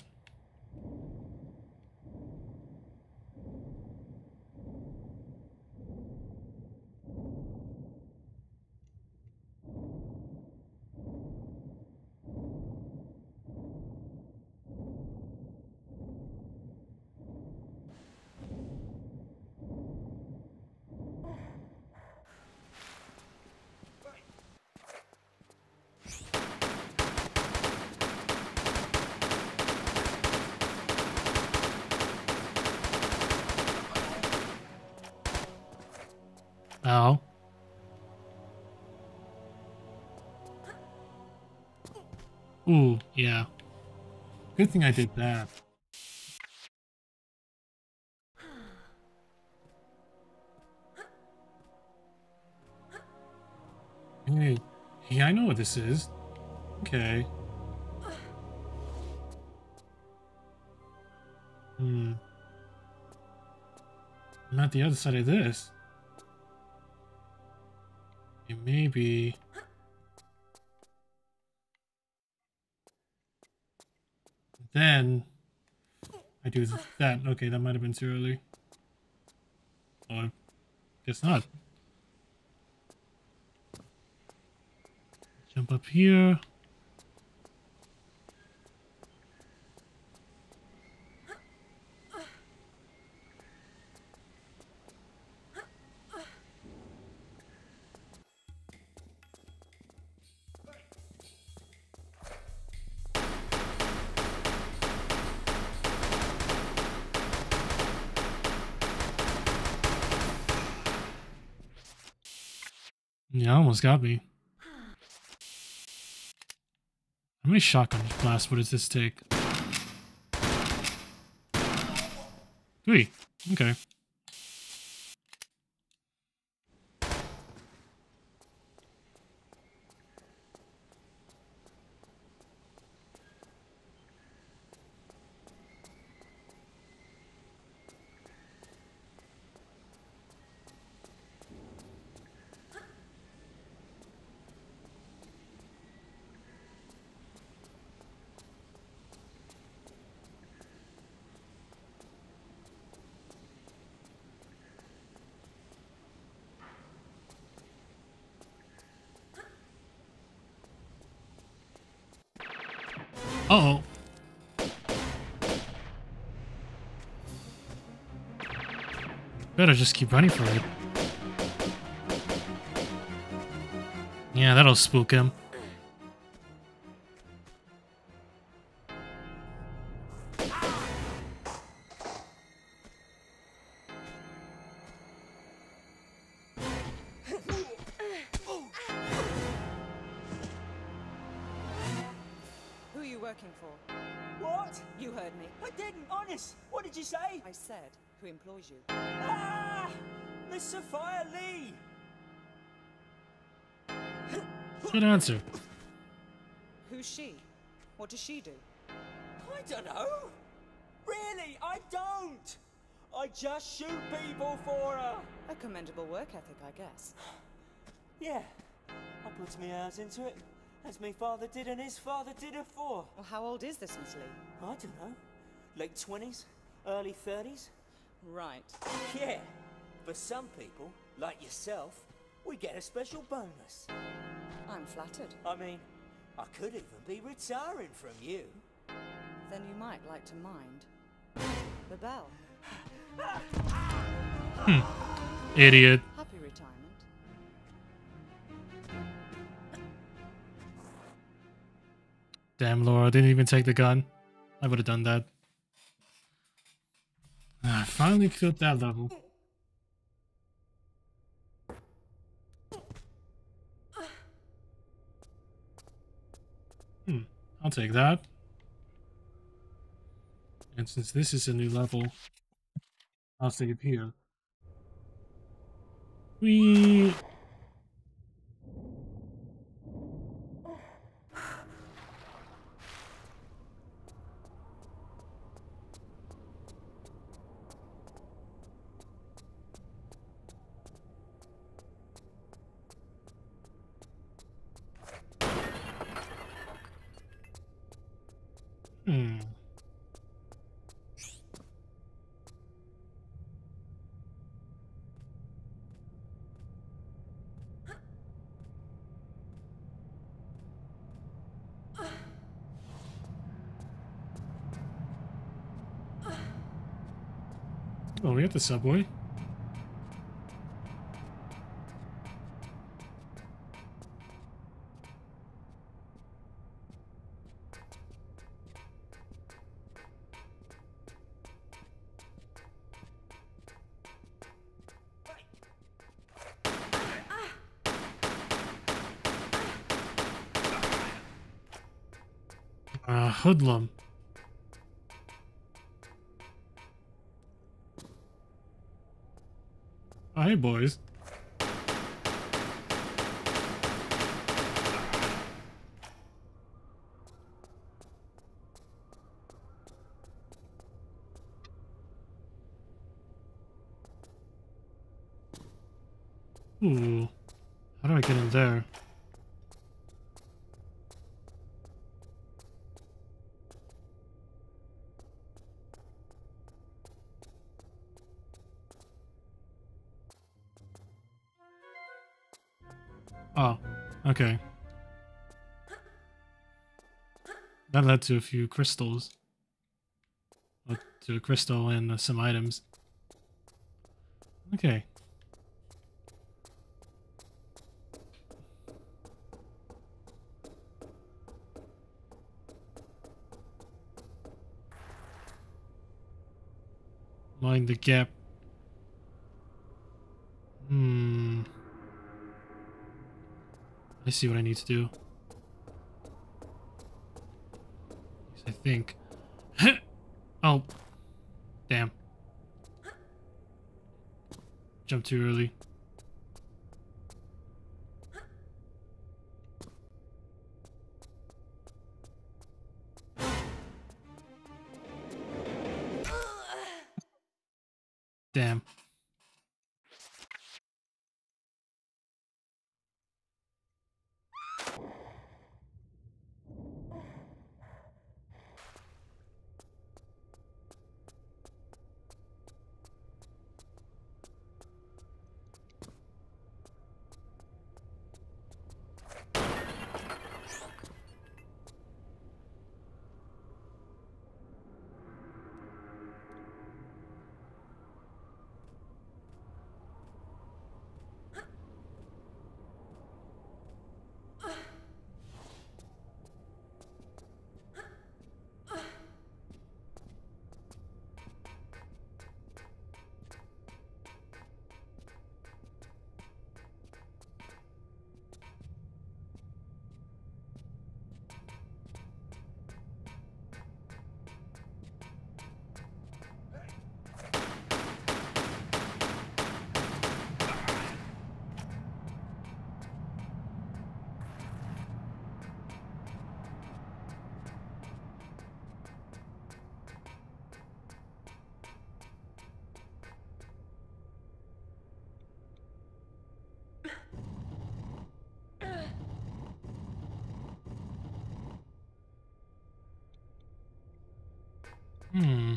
Ow. Ooh, yeah. Good thing I did that. Hey, hey, I know what this is. Okay. Hmm. I'm at the other side of this. Okay, maybe... Then... I do that. Okay, that might have been too early. Oh, I guess not. Jump up here. Yeah, almost got me. How many shotgun blasts would this take? Three. Okay. Uh-oh. Better just keep running for it. Yeah, that'll spook him. Who are you working for? What? You heard me. I didn't, honest. What did you say? I said, who employs you? Ah! Miss Sophia Lee! Good answer. Who's she? What does she do? I don't know. Really, I don't. I just shoot people for her. A commendable work ethic, I guess. Yeah, I put me hours into it, as me father did and his father did it for. Well, how old is this Miss Lee? I don't know. Late twenties, early thirties. Right. Yeah, for some people, like yourself, we get a special bonus. I'm flattered. I mean, I could even be retiring from you. Then you might like to mind the bell. Hmm. Idiot. Happy retirement. Damn, Laura didn't even take the gun. I would have done that. I finally killed that level. Hmm. I'll take that. And since this is a new level, I'll save here. We Hmm. Oh, we got the subway. Uh, hoodlum. Oh, hey, boys. Ooh. How do I get in there? Oh, okay. That led to a few crystals. Well, to a crystal and uh, some items. Okay. Mind the gap. Hmm. I see what I need to do. I think. Oh. Damn. Jumped too early. Damn. Hmm.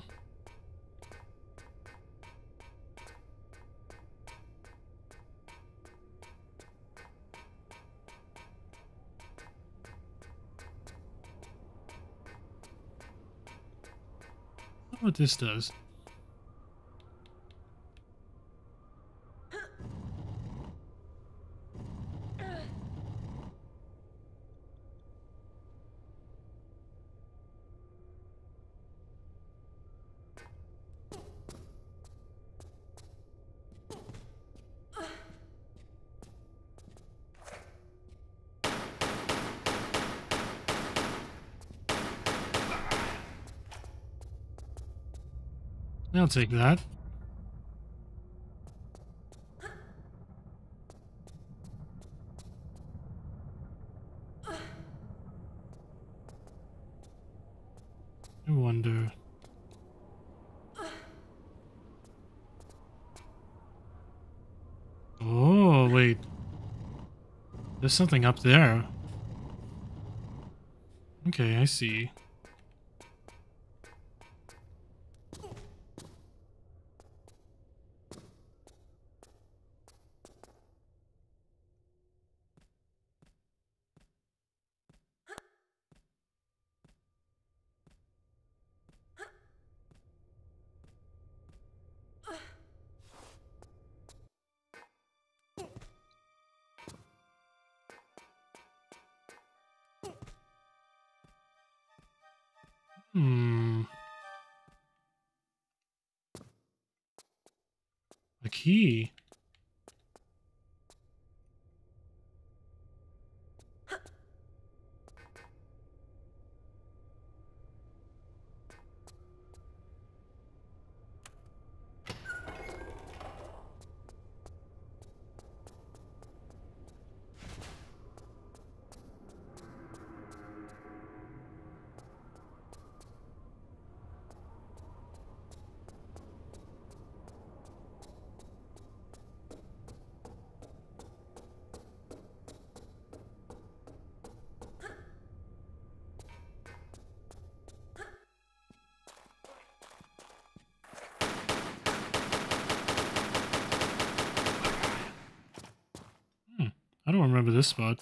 I wonder what this does. I'll take that. I wonder. Oh, wait. There's something up there. Okay, I see. Hmm. A key. Hmm. I don't remember this spot.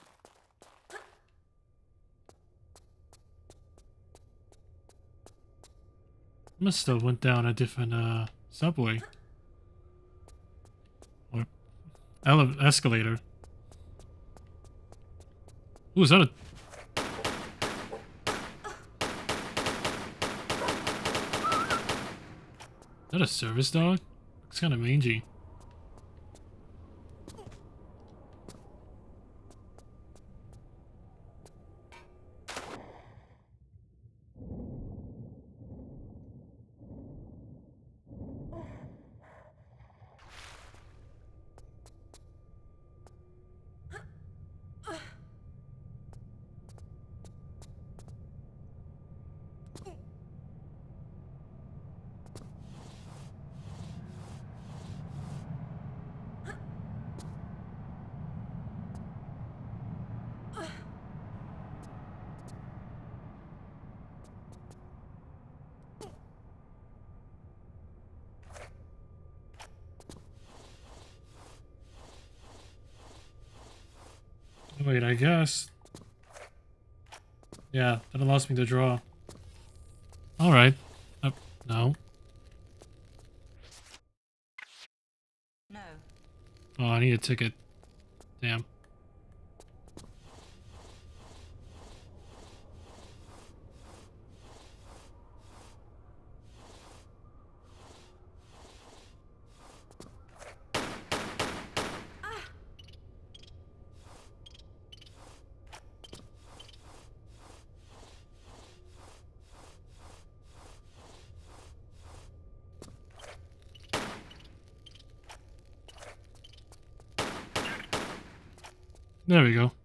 Must have went down a different uh subway. Or ele escalator. Ooh, is that a... Is that a service dog? Looks kind of mangy. Wait, I guess. Yeah, that allows me to draw. Alright. Uh, no. No. Oh, I need a ticket. Damn. There we go.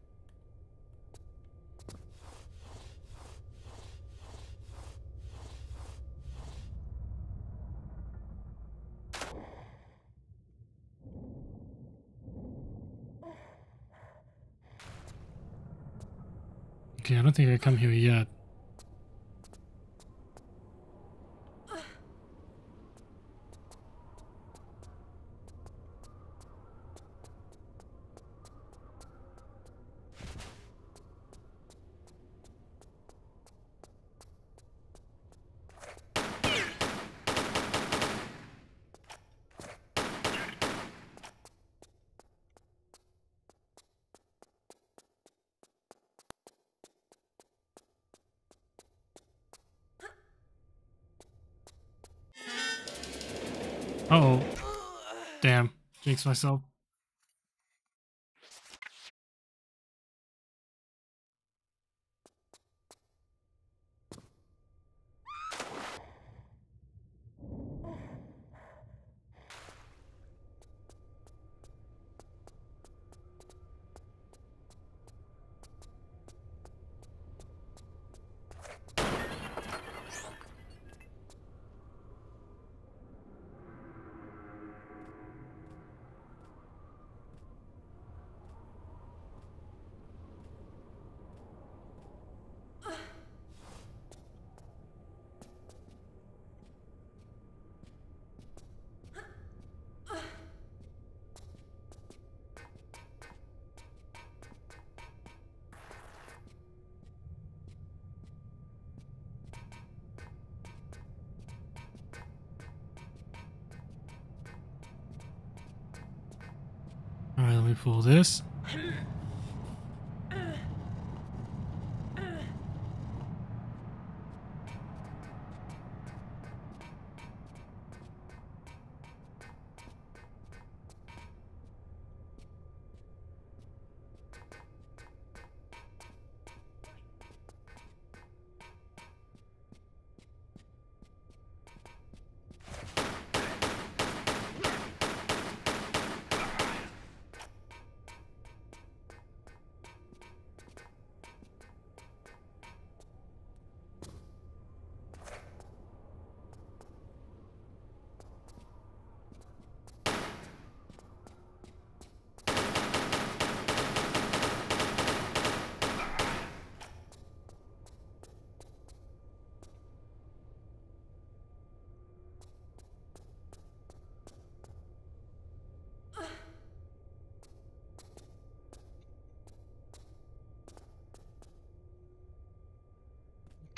Okay, I don't think I come here yet. Uh-oh. Damn. Jinxed myself. Alright, let me pull this.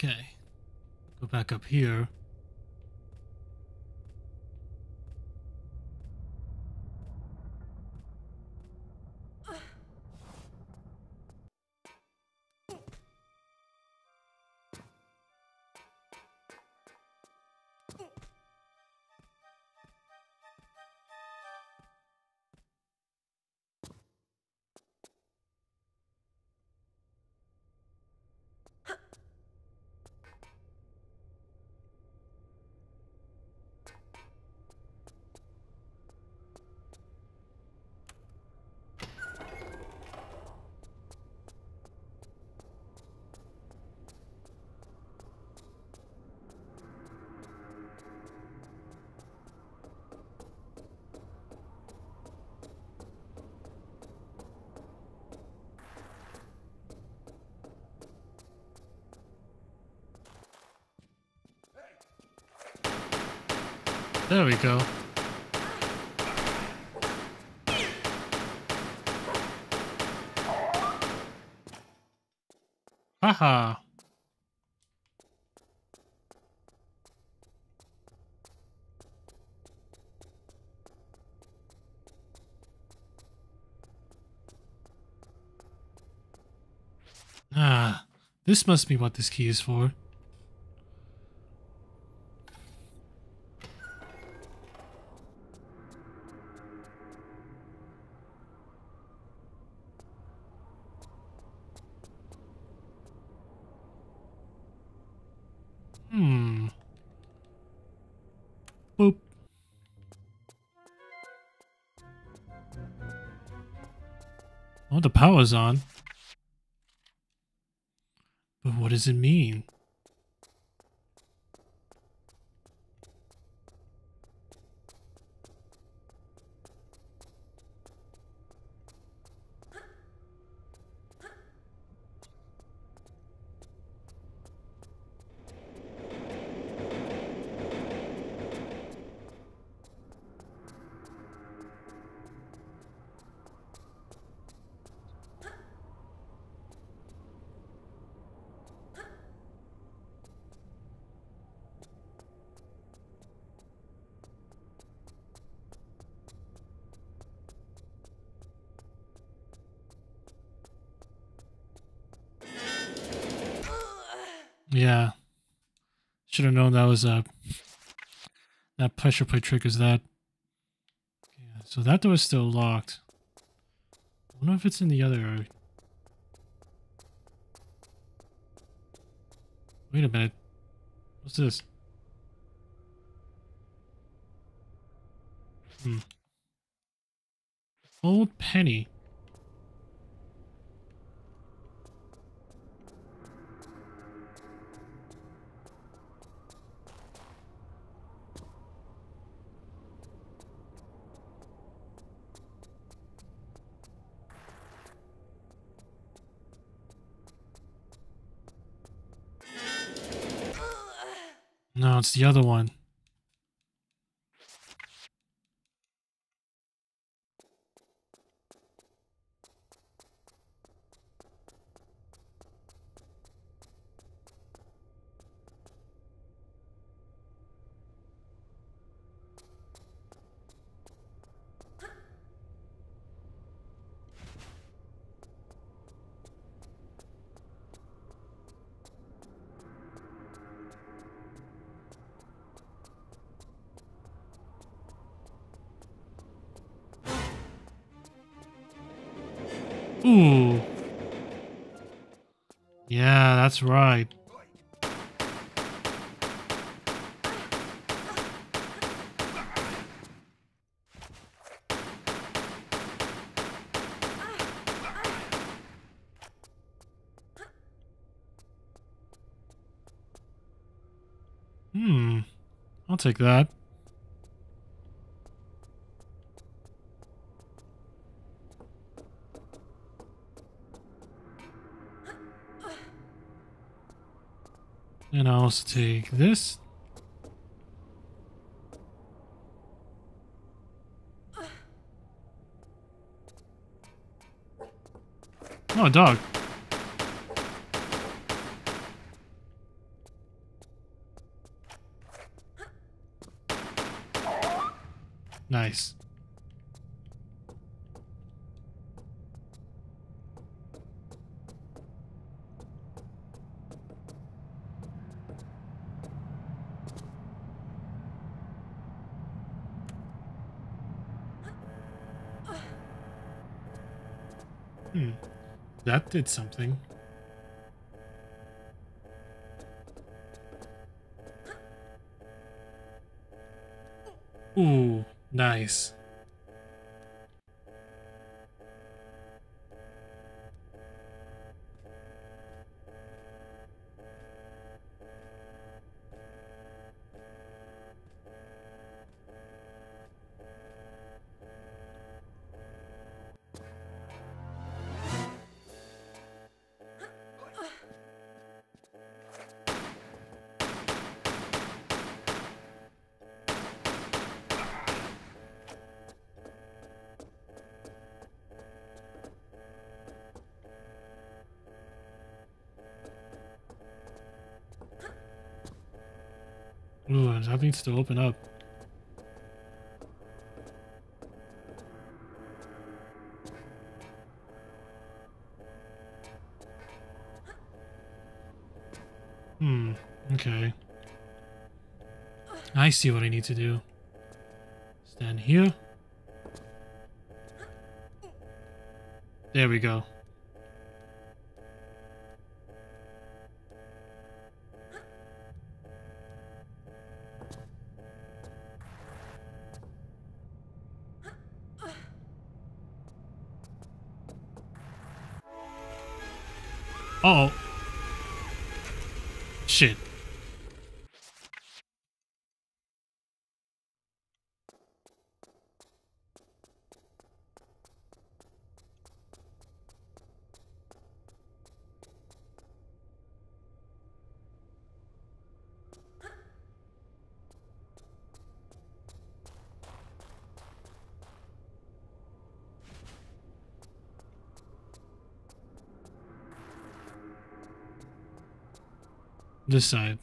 Okay. Go back up here. There we go. Haha. Ah, this must be what this key is for. Hmm. Boop. Oh, the power's on. But what does it mean? Yeah. Should have known that was a... That pressure plate triggers that. Yeah, so that door is still locked. I wonder if it's in the other... Wait a minute. What's this? Hmm. Old penny. No, it's the other one. Ooh. Yeah, that's right. Hmm. I'll take that. And I'll also take this. Oh, a dog. Nice. Hmm. That did something. Ooh, nice. Ooh, that needs to open up. Hmm, okay. I see what I need to do. Stand here. There we go. Uh oh. Shit. This side.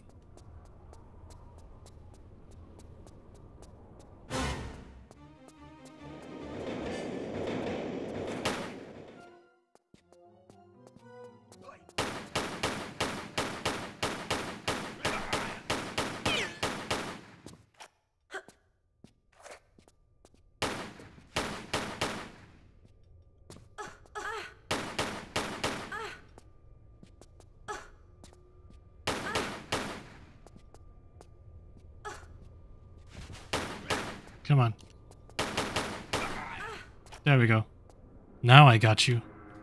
Come on. There we go. Now I got you.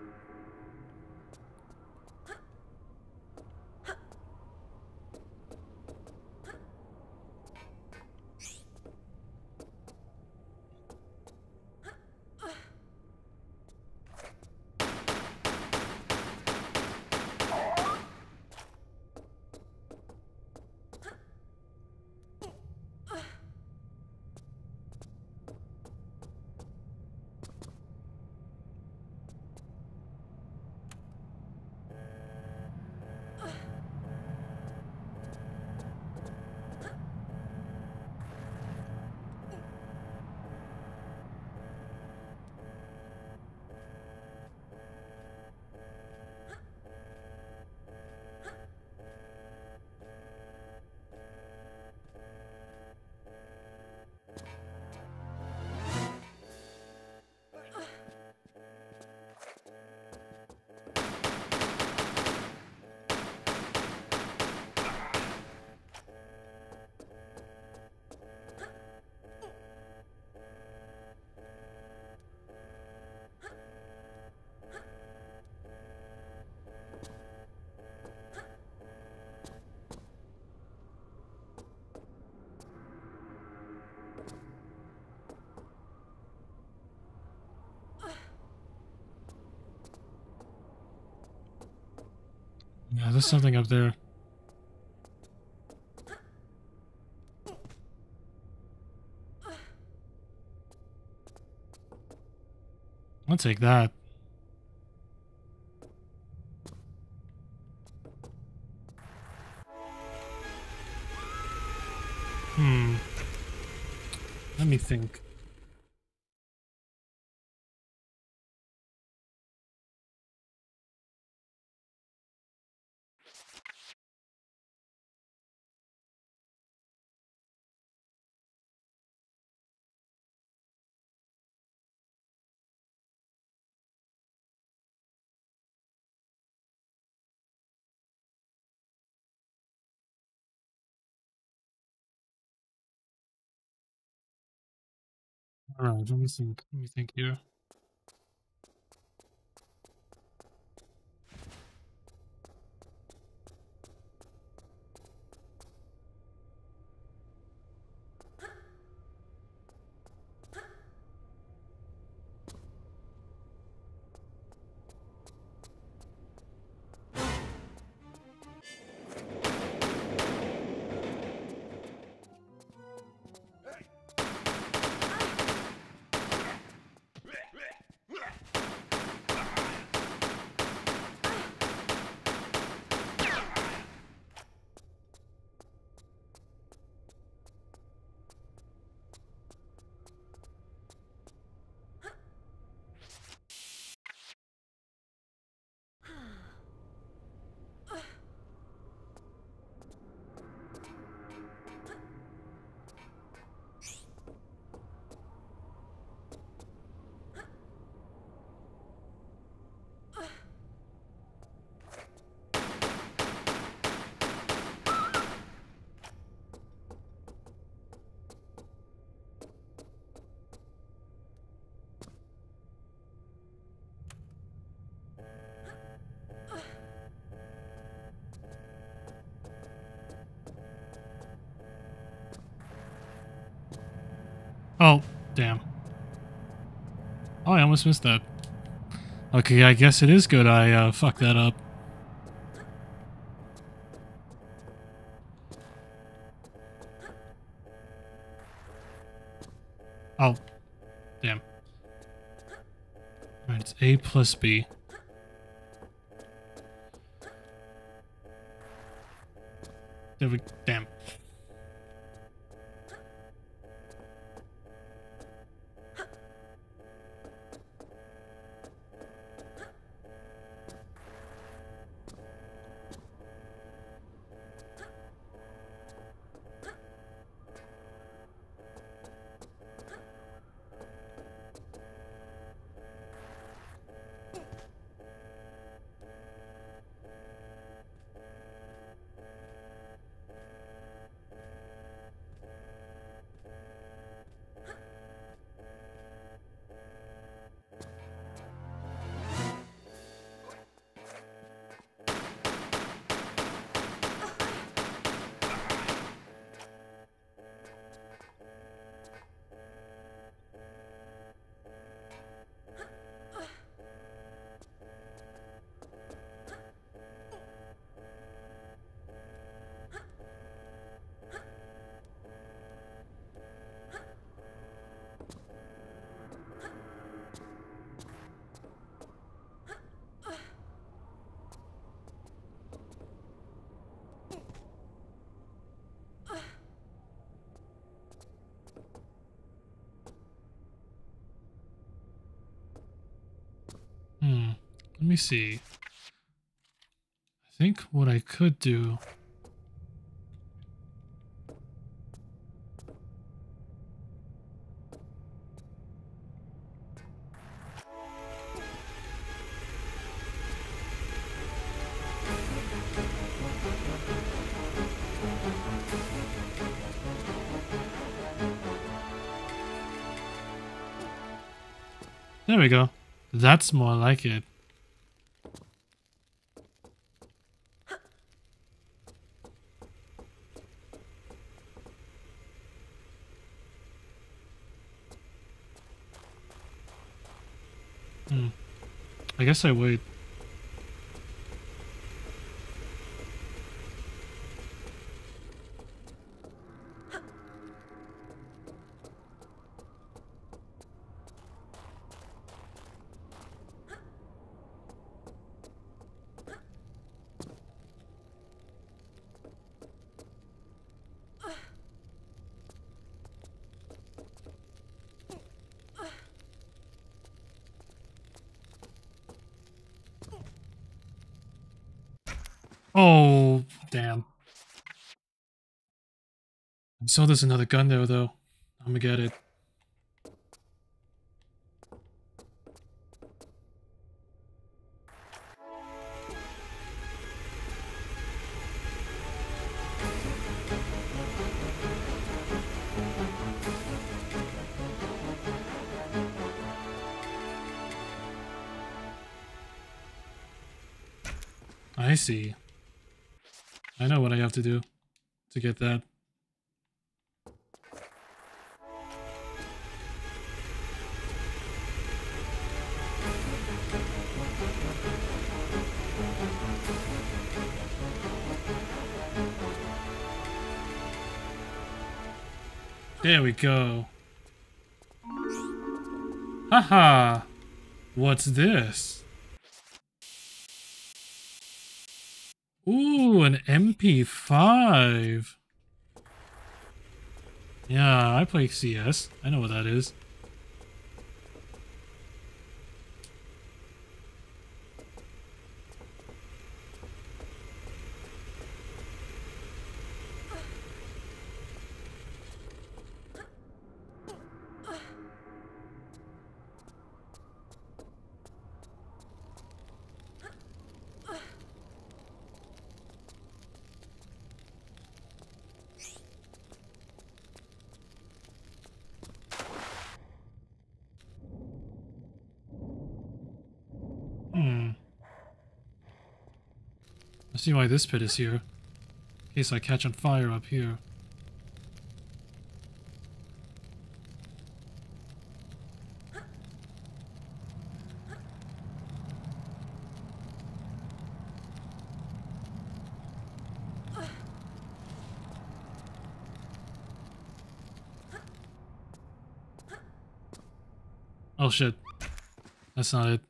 Yeah, there's something up there. I'll take that. Hmm. Let me think. Alright, let me think. Let me think here. Oh, damn. Oh, I almost missed that. Okay, I guess it is good I uh, fucked that up. Oh, damn. Alright, it's A plus B. There we... damn. Hmm. Let me see. I think what I could do... There we go. That's more like it. Hmm. I guess I wait. Oh, damn. I saw there's another gun there, though. I'm gonna get it. see. I know what I have to do to get that. There we go. Haha! What's this? Ooh, an M P five. Yeah, I play C S. I know what that is. Hmm. I see why this pit is here. In case I catch on fire up here. Oh shit. That's not it.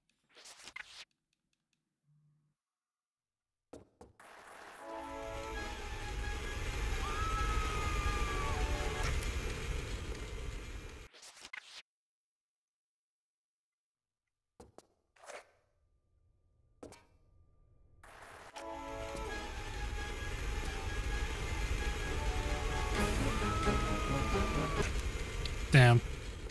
Damn.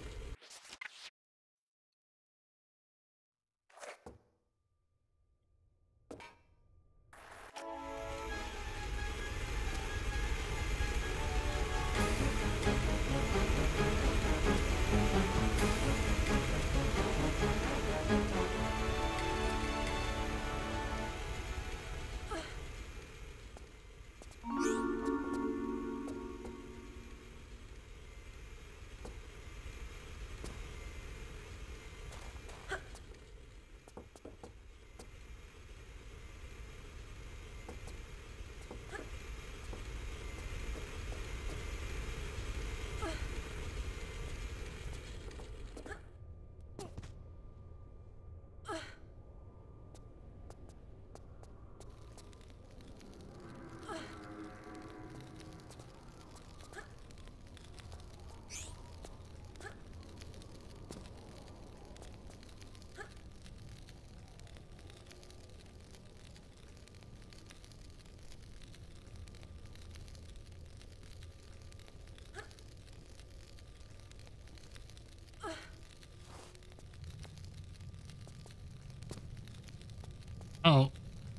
Oh.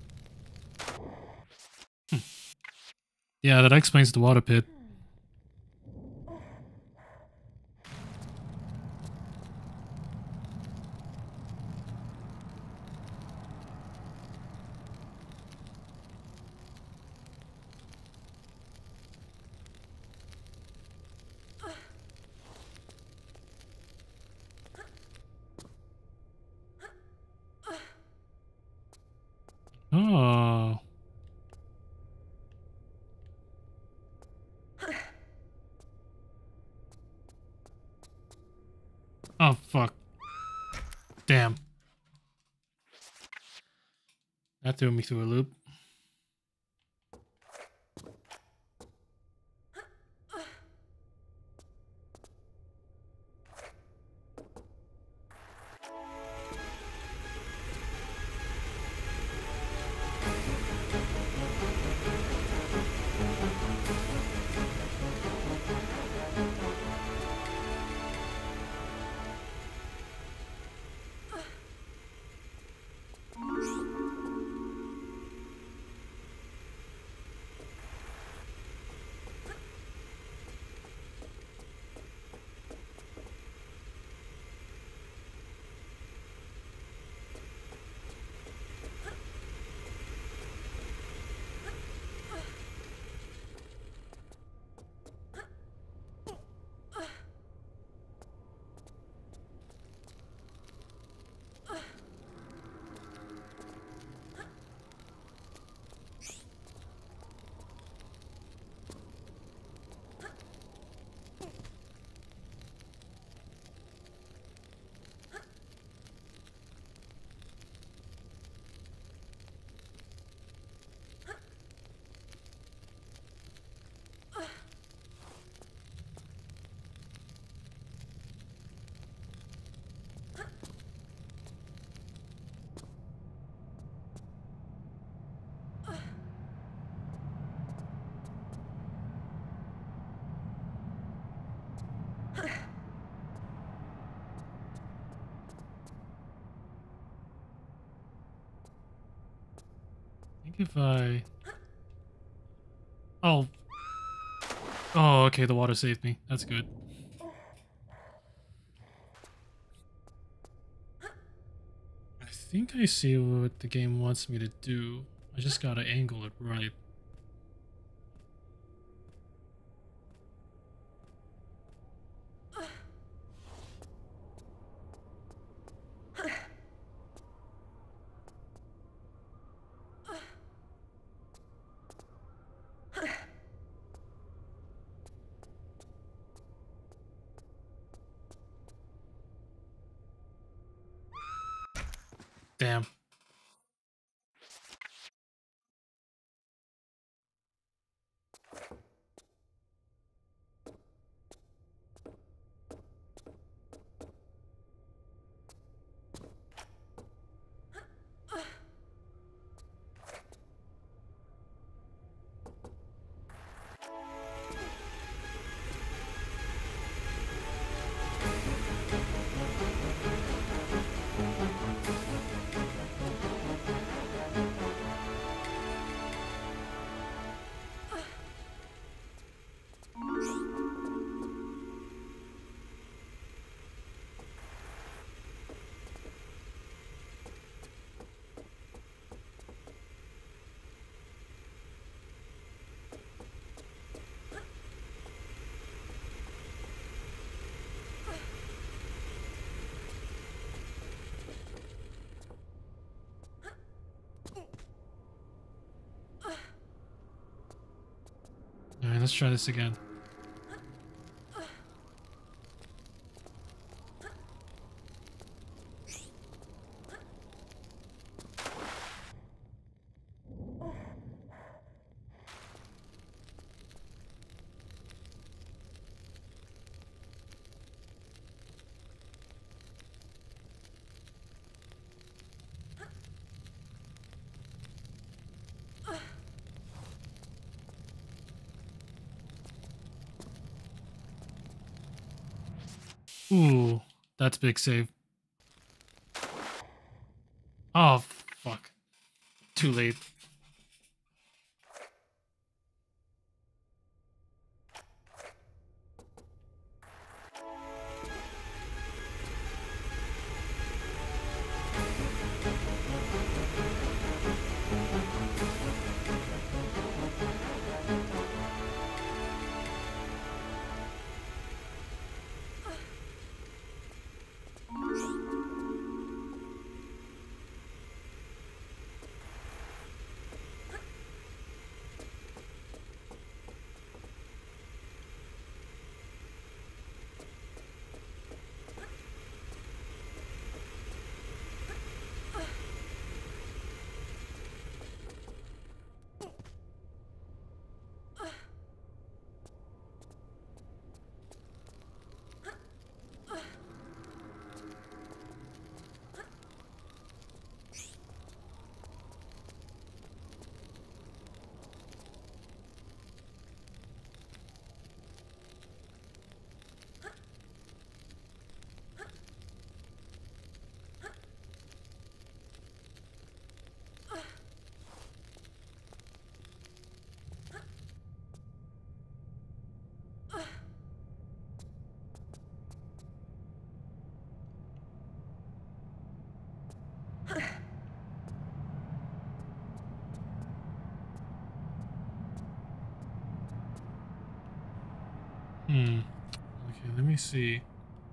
Hmm. Yeah, that explains the water pit. Oh. Oh, fuck. Damn. That threw me through a loop. if I... Oh. Oh, okay, the water saved me. That's good. I think I see what the game wants me to do. I just gotta angle it right. Damn. Alright, let's try this again. Ooh, that's big save. Oh, fuck. Too late. Hmm. Okay, let me see.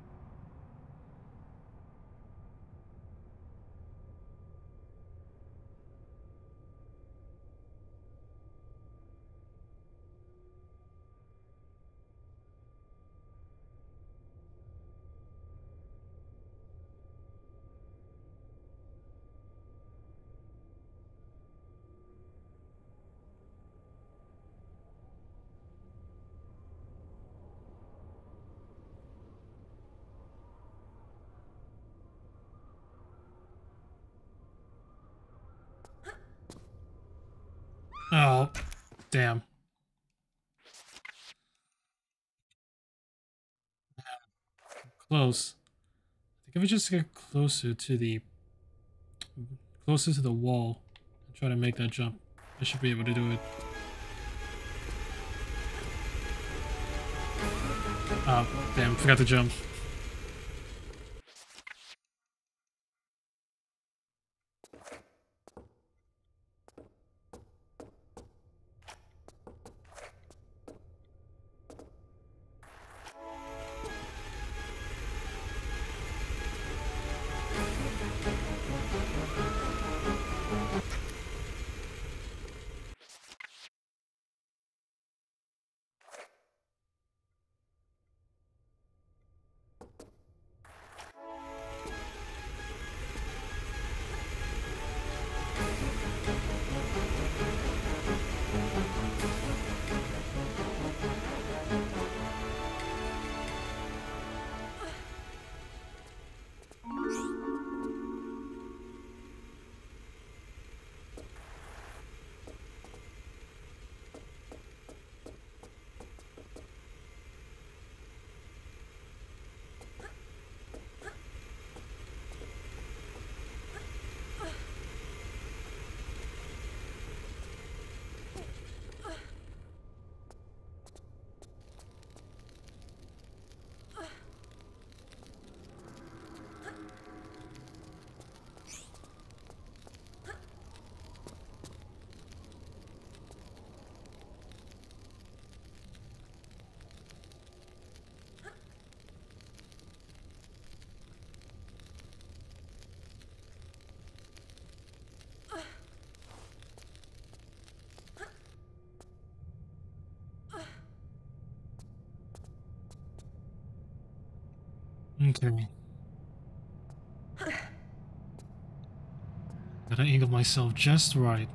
Oh, damn. Close. I think if we just get closer to the closer to the wall and try to make that jump. I should be able to do it. Oh, damn, forgot to jump. Okay. Gotta angle myself just right.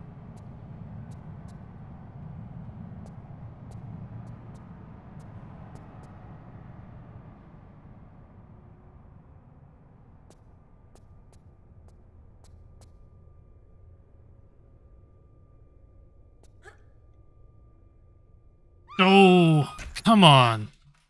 Oh, come on.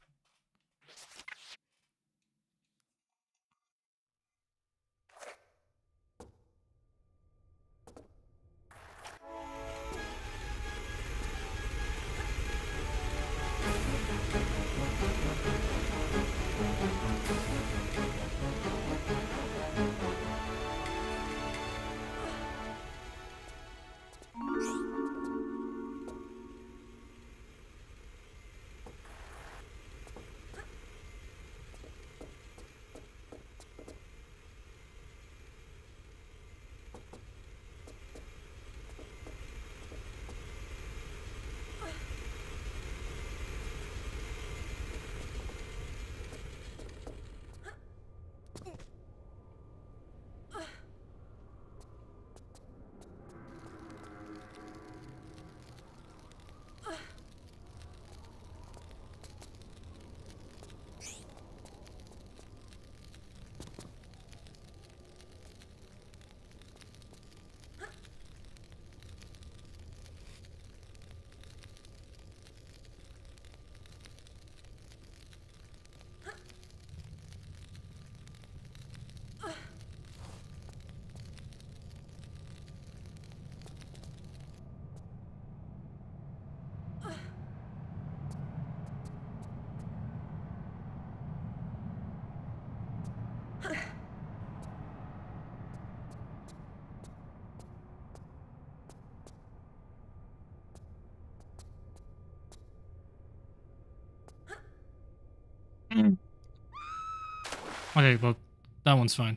Mm. Okay, well, that one's fine.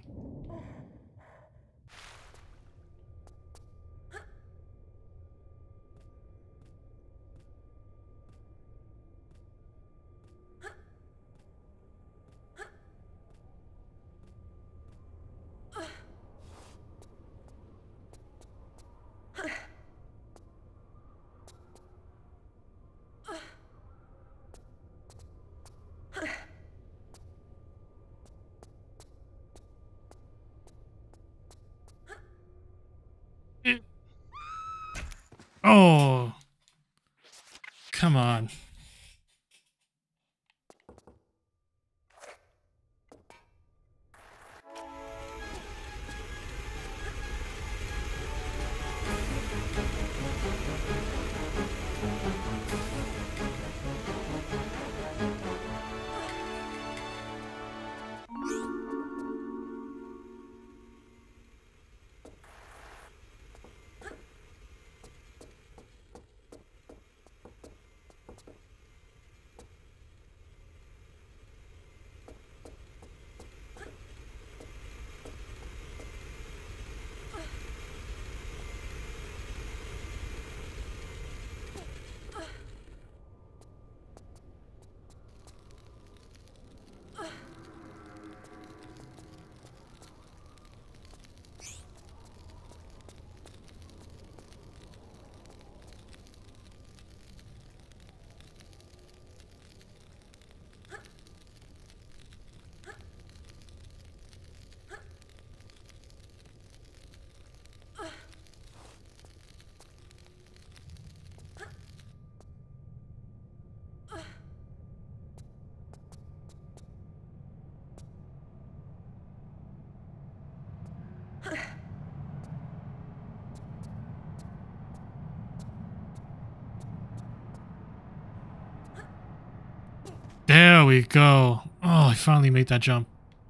There we go. Oh, I finally made that jump.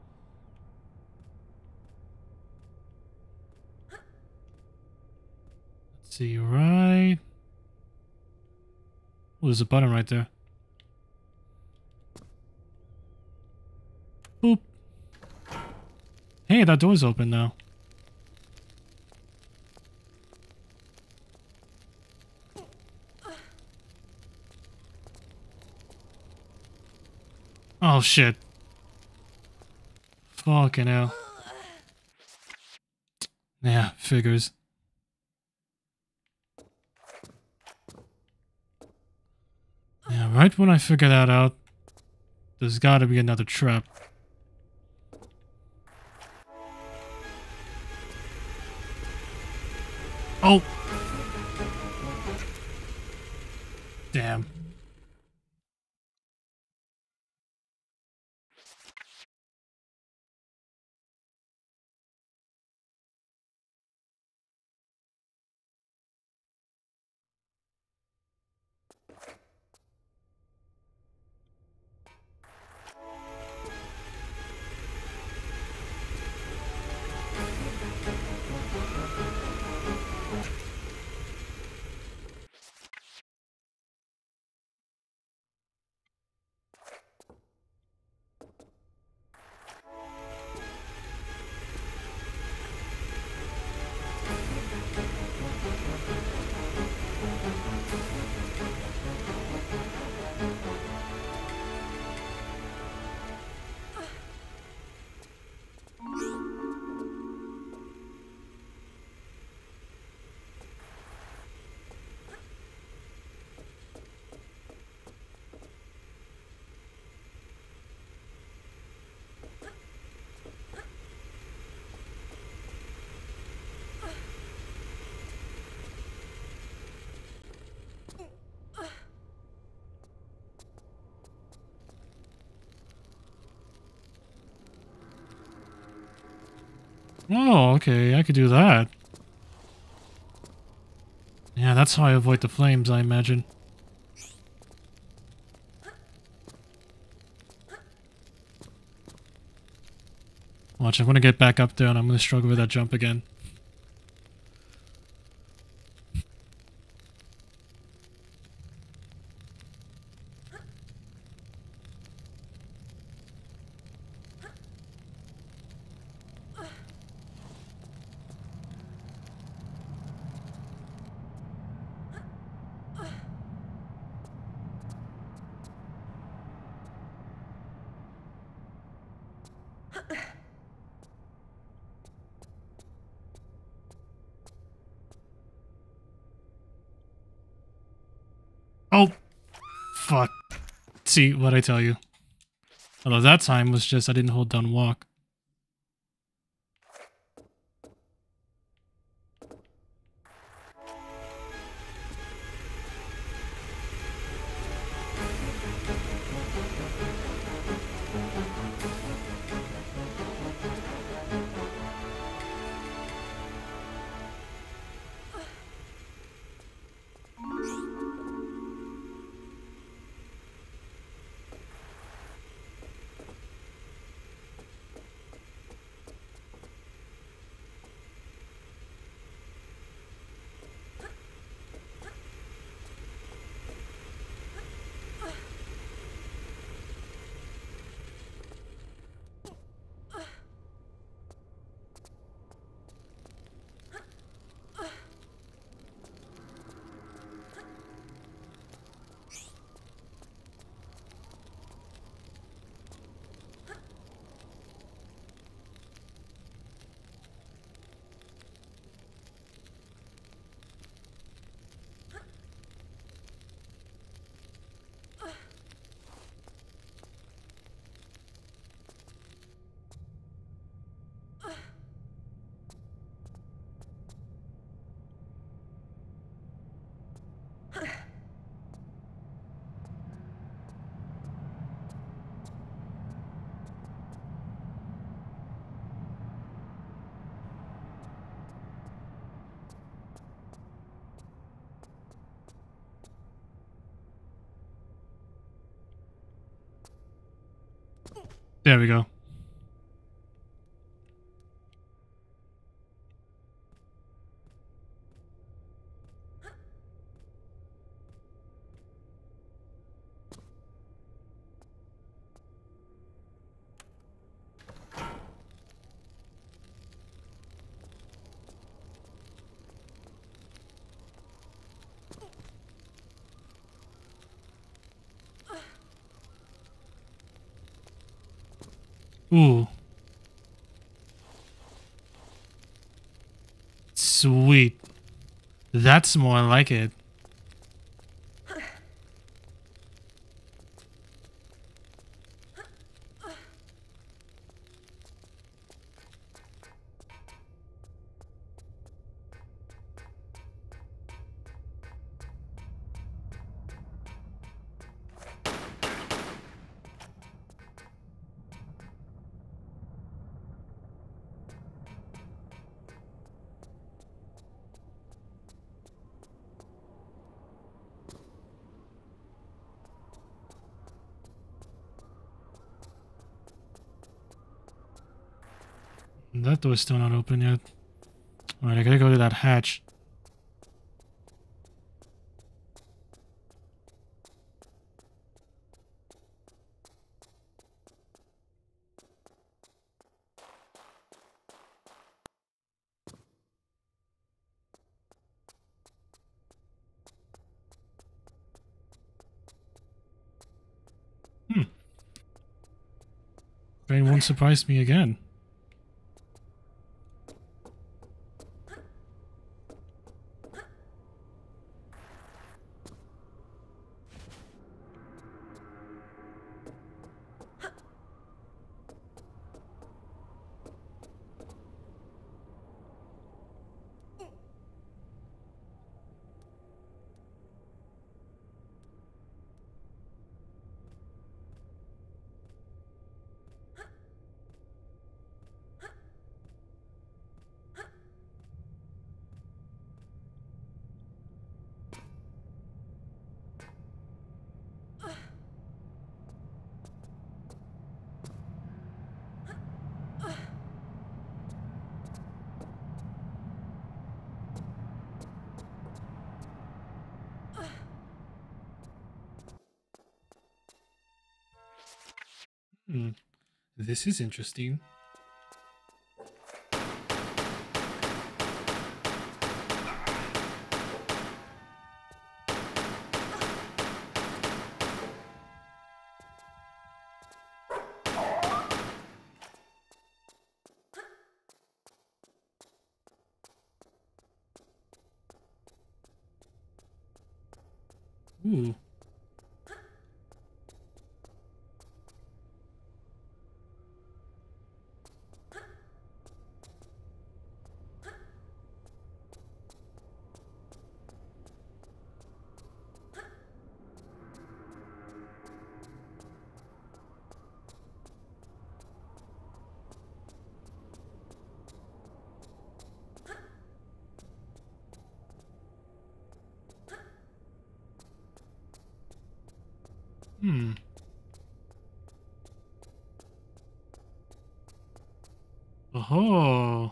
Let's see, right. Oh, there's a button right there. Boop. Hey, that door's open now. Oh, shit. Fucking hell. Yeah, figures. Yeah, right when I figure that out, there's gotta be another trap. Oh! Damn. Oh, okay, I could do that. Yeah, that's how I avoid the flames, I imagine. Watch, I'm gonna get back up there and I'm gonna struggle with that jump again. Oh! Fuck. See, what I tell you. Although that time was just I didn't hold down walk. There we go. Ooh. Sweet. That's more like it. That door's still not open yet. Alright, I gotta go to that hatch. Hmm. Rain won't surprise me again. Hmm. This is interesting. Ooh. Hmm. Oh.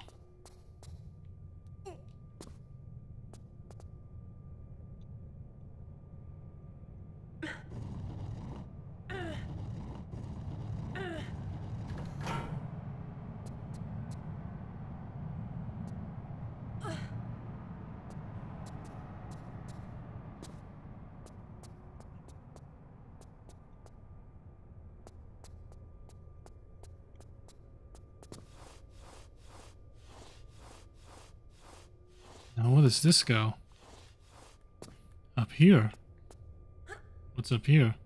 Now where does this go? Up here. What's up here?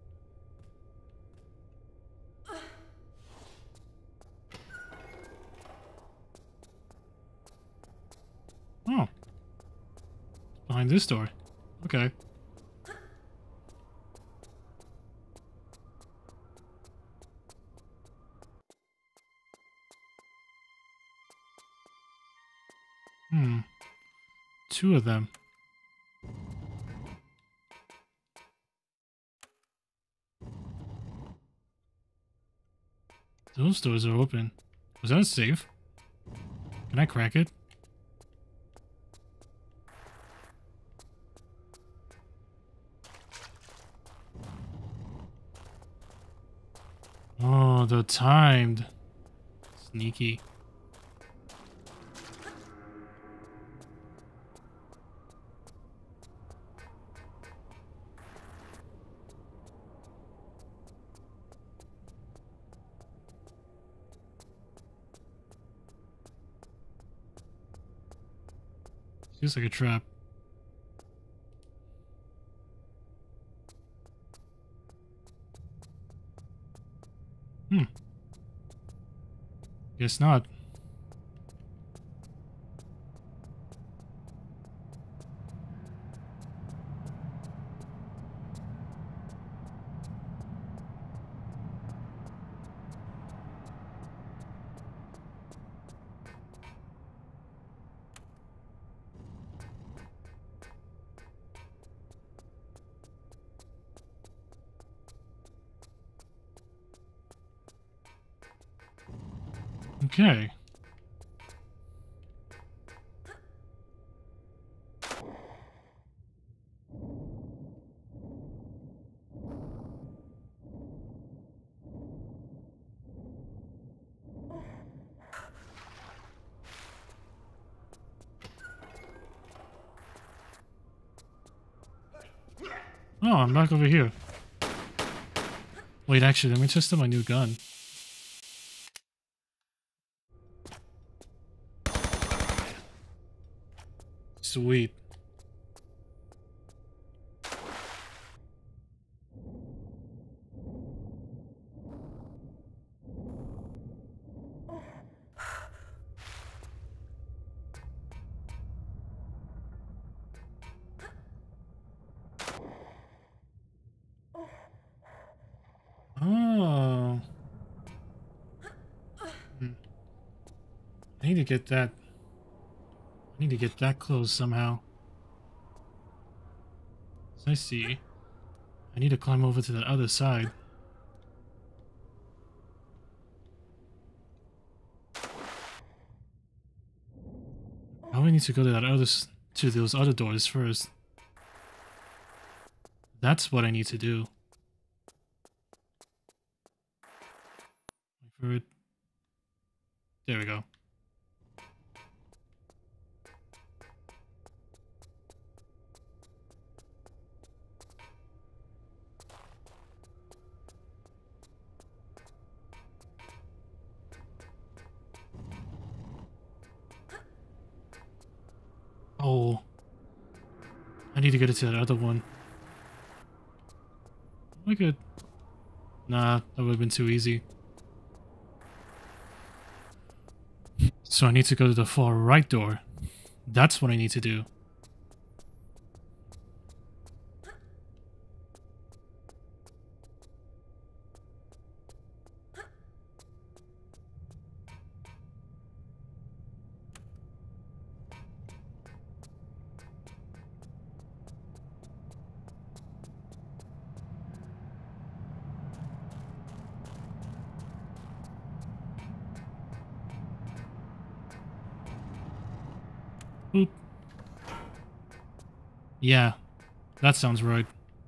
Oh. Behind this door. Okay. Hmm. Two of them. Those doors are open. Was that a safe? Can I crack it? Oh, they're timed. Sneaky. Feels like a trap. Hmm. Guess not. Okay. Oh, I'm back over here. Wait, actually, let me test out my new gun. Sweet. Oh. Hmm. I need to get that. I need to get that close somehow. As I see. I need to climb over to the other side. Now I need to go to that other s- to those other doors first. That's what I need to do. Wait for it. There we go. Oh. I need to get it to that other one. I could. Nah, that would have been too easy. So I need to go to the far right door. That's what I need to do. Boop. Yeah, that sounds right.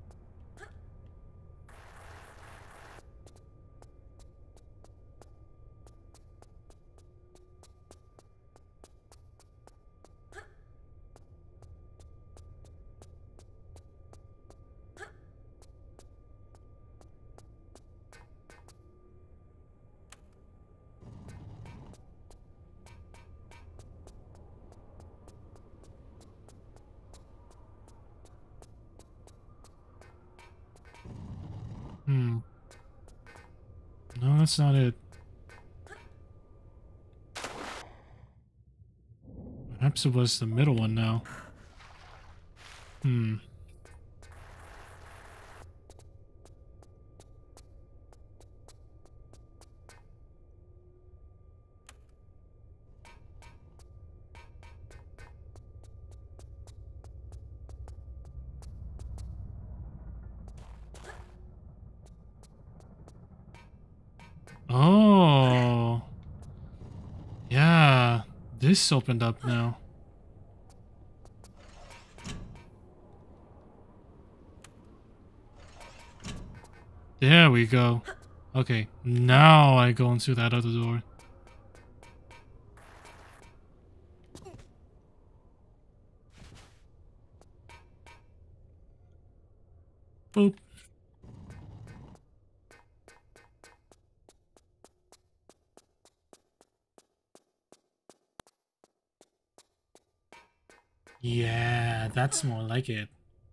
Hmm. No, that's not it. Perhaps it was the middle one now. Hmm. Oh. this opened up now. There we go. Okay, now I go into that other door. Boop. Yeah, that's more like it.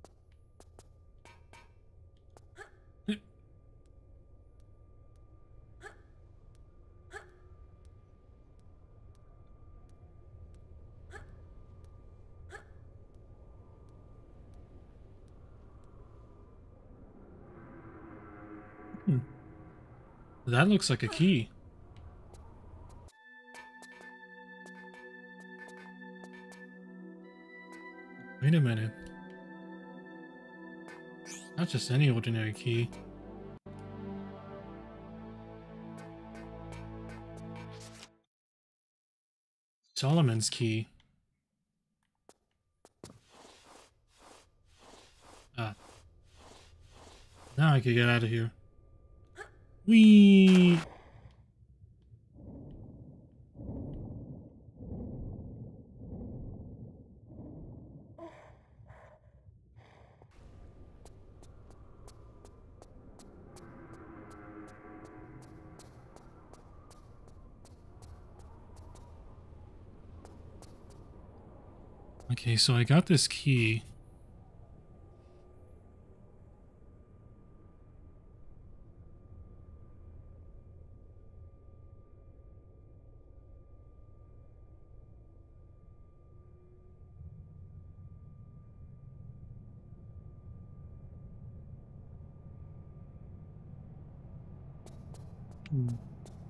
Hmm. That looks like a key. Wait a minute. Not just any ordinary key. Solomon's key. Ah. Now I can get out of here. Whee! Okay, so I got this key. Hmm.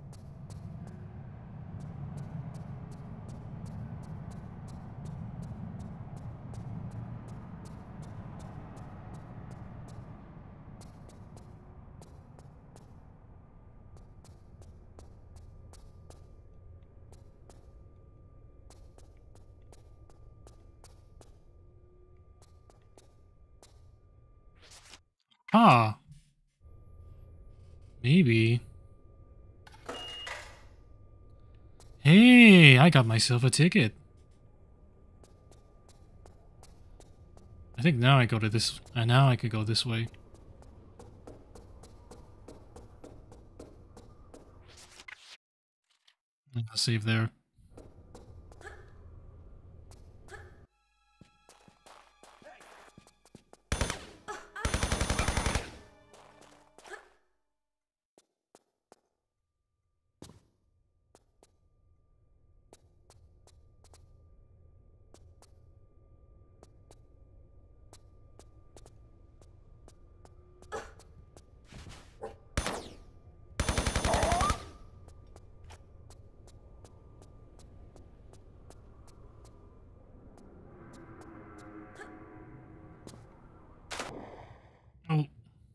Ah. Maybe. Hey, I got myself a ticket. I think now I go to this. Uh, now I could go this way. I'll save there. Oh.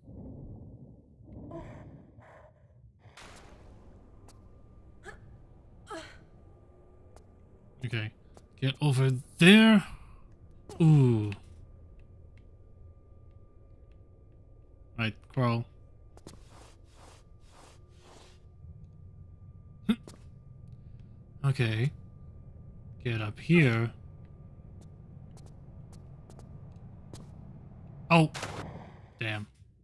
Okay. Get over there. Ooh. Right, crawl. Okay. Get up here. Oh. Damn.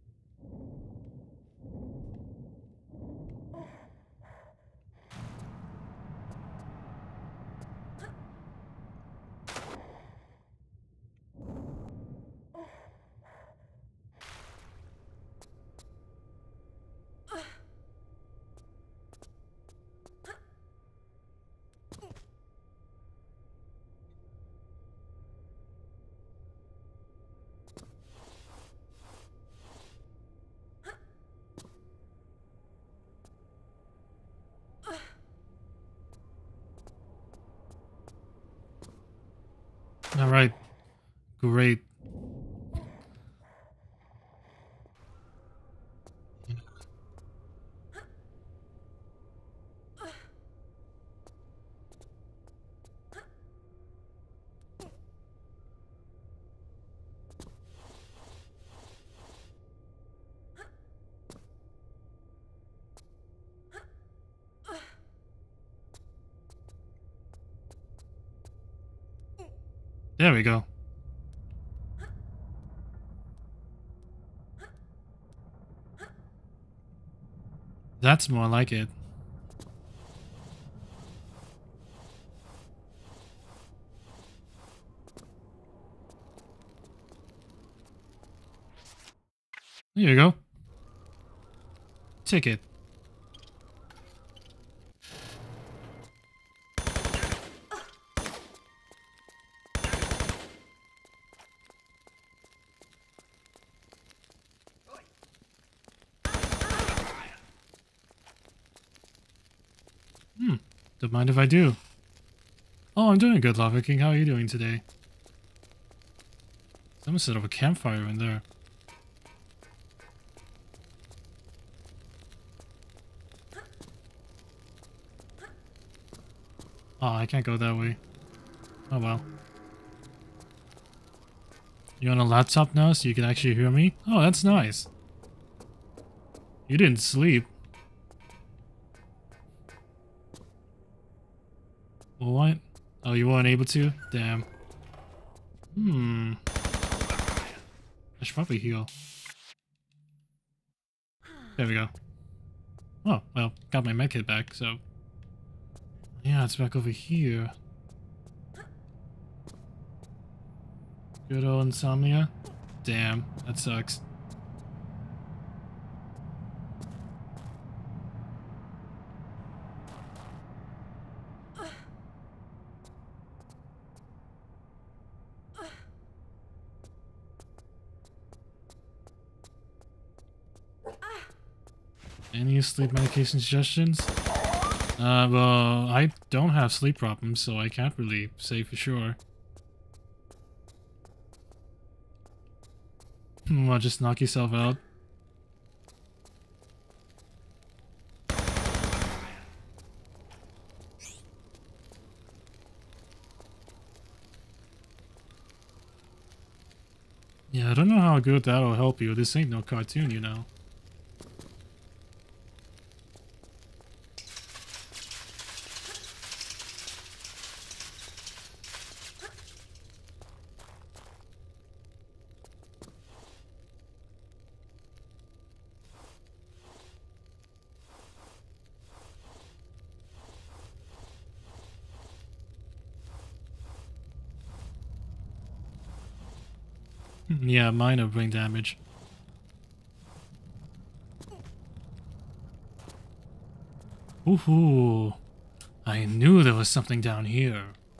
All right. Great. There we go. That's more like it. There you go. Ticket. Hmm. Don't mind if I do. Oh, I'm doing good, Lava King. How are you doing today? Someone set up a campfire in there. Oh, I can't go that way. Oh well. You on a laptop now so you can actually hear me? Oh, that's nice. You didn't sleep. Well, what? Oh, you weren't able to? Damn. Hmm. I should probably heal. There we go. Oh, well, got my medkit back, so... Yeah, it's back over here. Good old insomnia. Damn, that sucks. Any sleep medication suggestions? Uh, well, I don't have sleep problems, so I can't really say for sure. Well, just knock yourself out. Yeah, I don't know how good that'll help you. This ain't no cartoon, you know. Yeah, minor brain damage. Ooh, I knew there was something down here.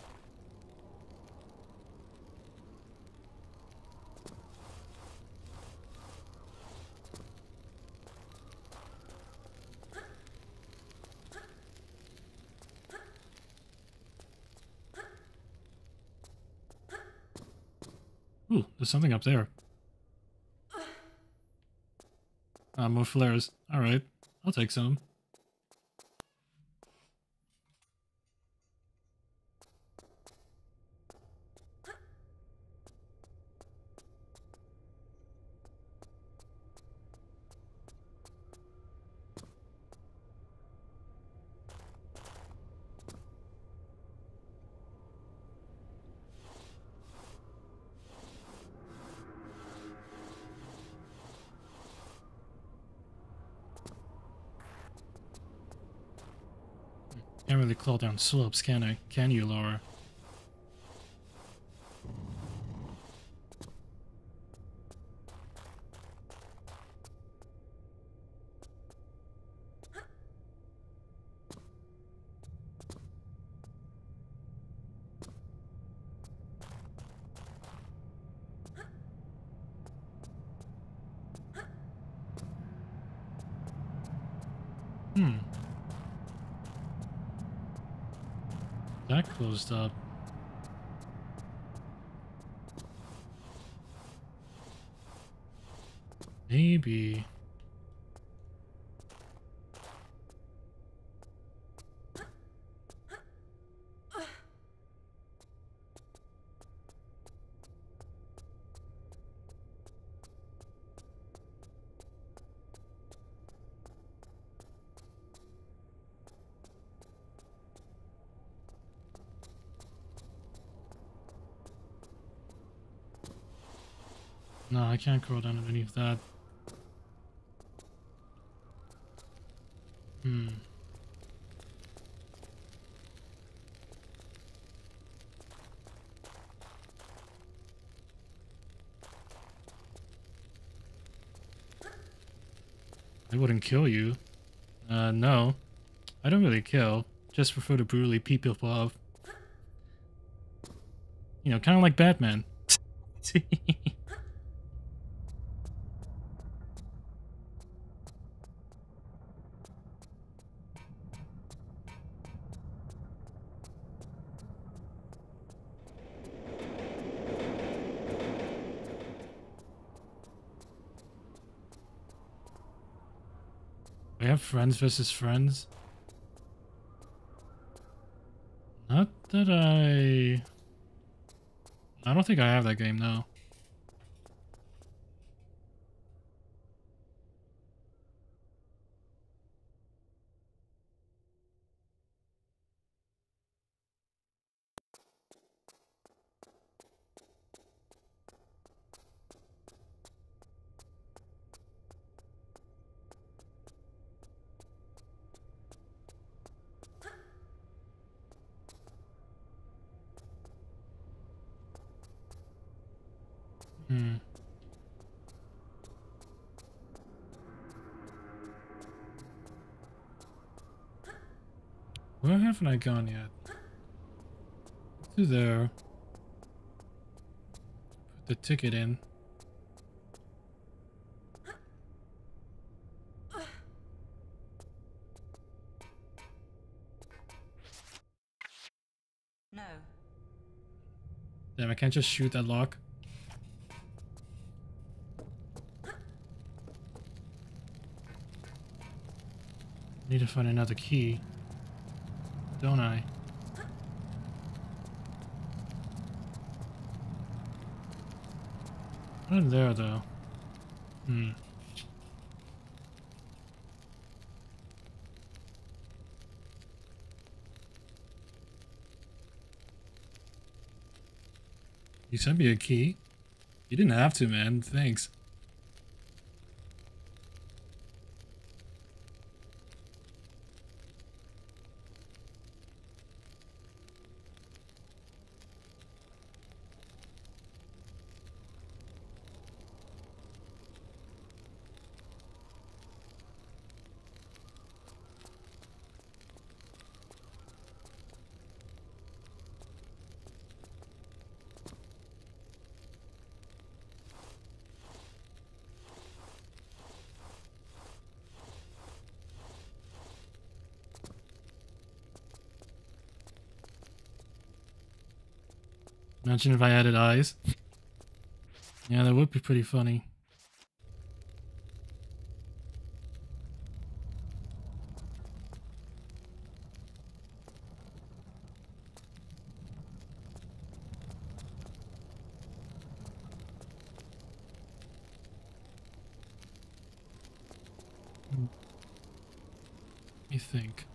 Ooh, there's something up there. Ah, more flares. Alright, I'll take some. Can't really claw down slopes, can I? Can you, Lara? Hmm. That closed up. Maybe. No, I can't crawl down underneath that. Hmm. I wouldn't kill you. Uh, no. I don't really kill. Just prefer to brutally beat people up. You know, kind of like Batman. We have friends versus friends. Not that I... I don't think I have that game, no. Hmm. Where haven't I gone yet? To there. Put the ticket in. No. Damn, I can't just shoot that lock. Need to find another key. Don't I? Not there, though. Hmm. You sent me a key? You didn't have to, man. Thanks. Imagine if I added eyes. Yeah, that would be pretty funny. Let me think.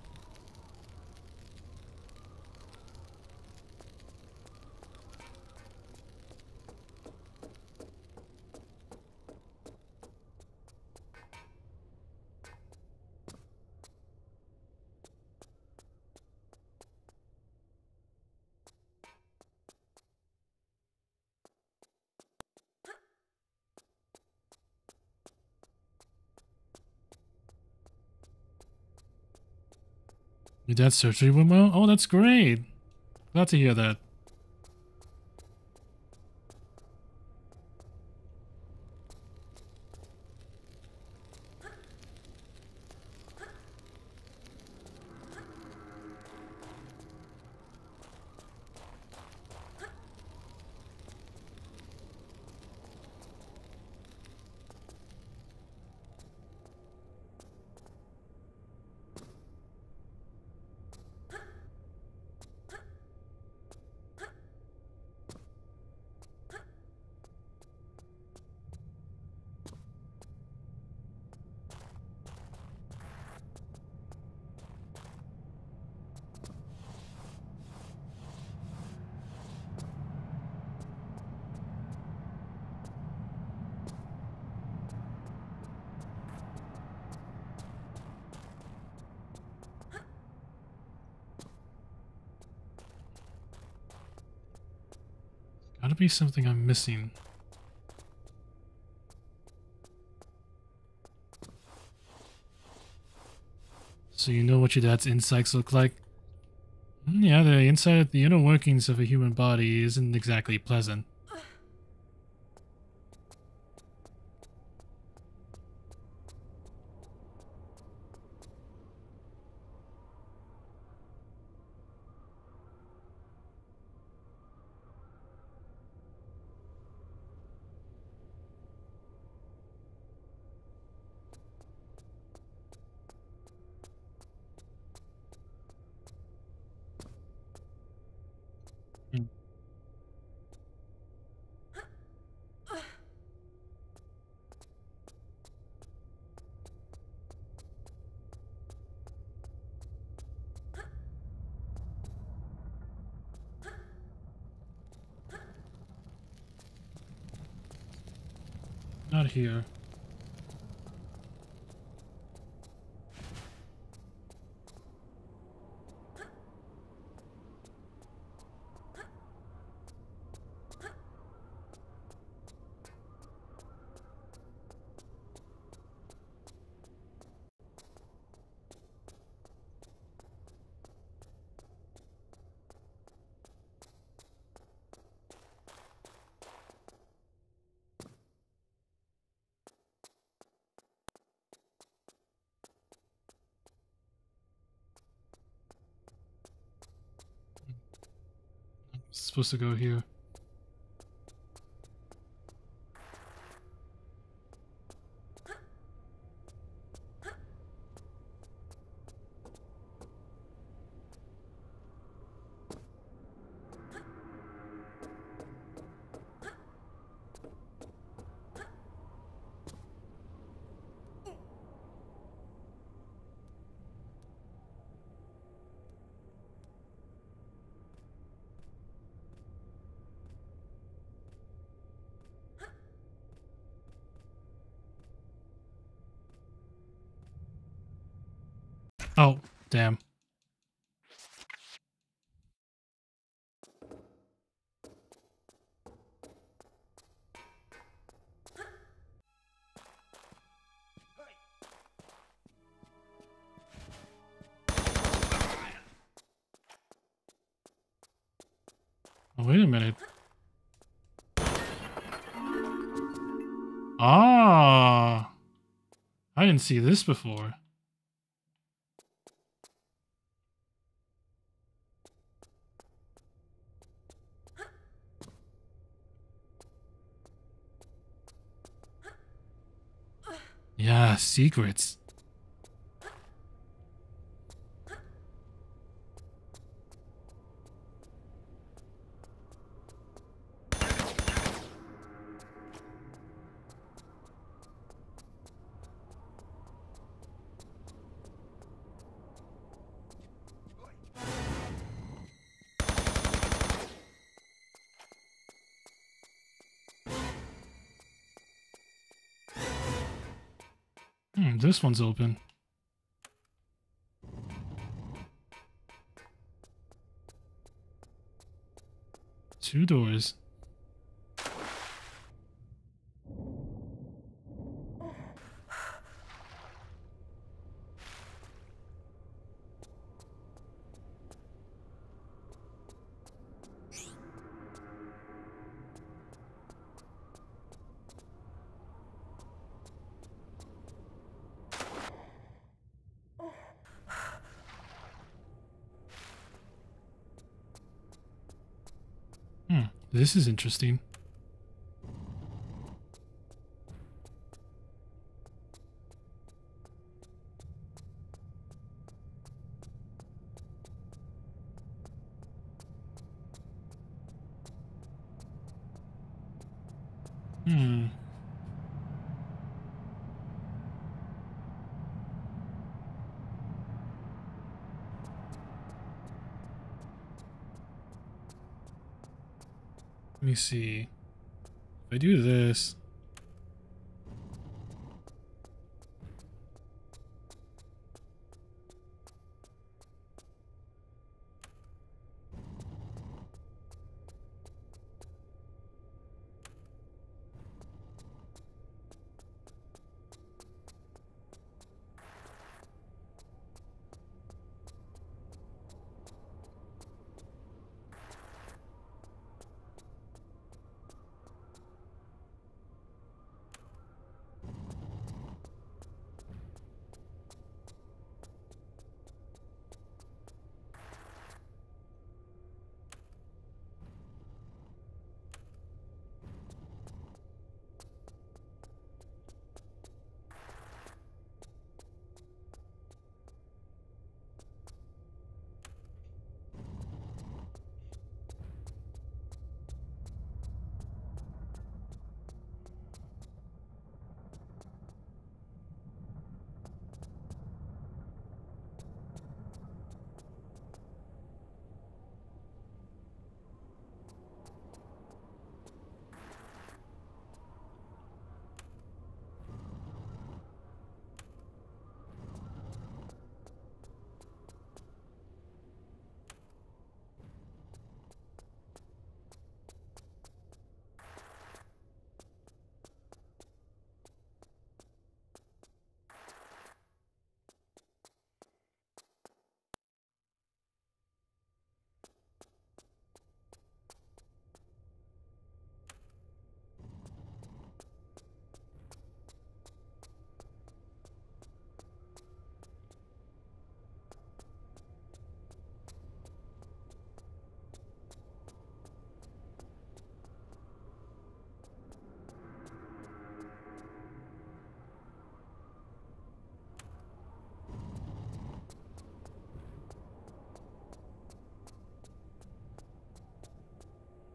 Your dad's surgery went well? Oh, that's great. Glad to hear that. be something I'm missing. So you know what your dad's insides look like? Mm, yeah, the inside, the inner workings of a human body isn't exactly pleasant. Mm. Not here. It's supposed to go here. Oh, damn. Oh, wait a minute. Ah, I didn't see this before. Yeah, secrets. Hmm, this one's open. Two doors. Hmm, this is interesting. Hmm. Let me see. If I do this...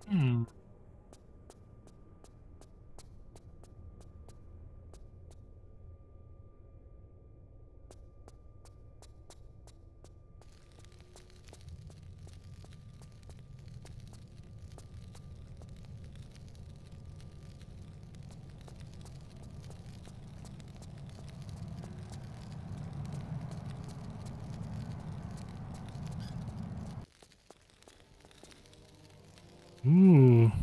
Hmm. Ooh.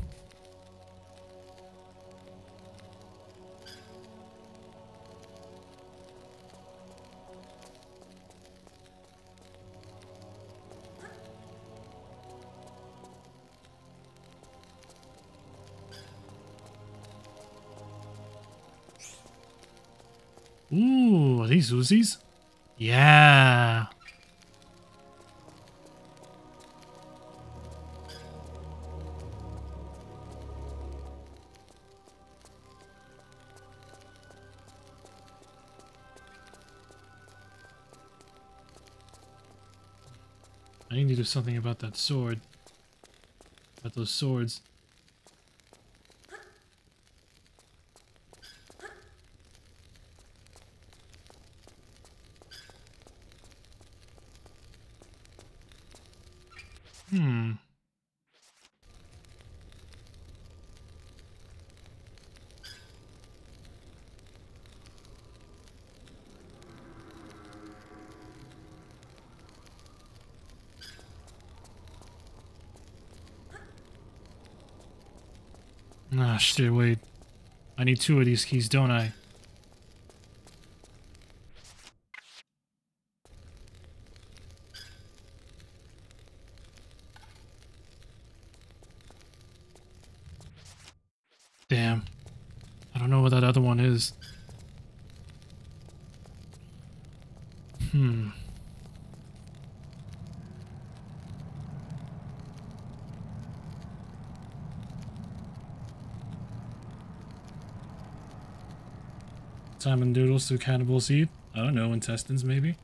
Ooh, are these Uzis? Yeah. I need to do something about that sword. About those swords. Hmm. Ah, shit, wait. I need two of these keys, don't I? Damn. I don't know what that other one is. Hmm. Salmon noodles to cannibals eat? I don't know, intestines maybe?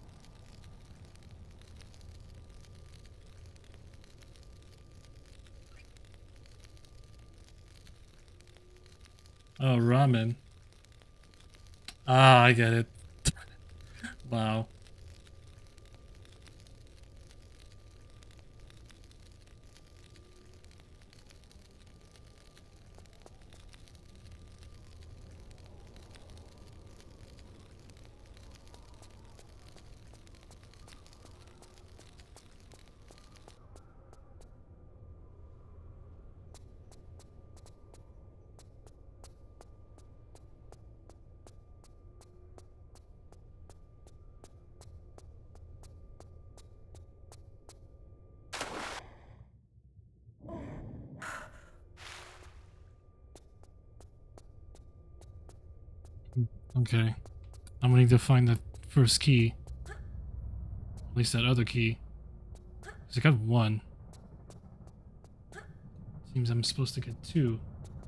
Oh, ramen. Ah, I get it. Wow. Okay. I'm gonna need to find that first key. At least that other key. Because I got one. Seems I'm supposed to get two.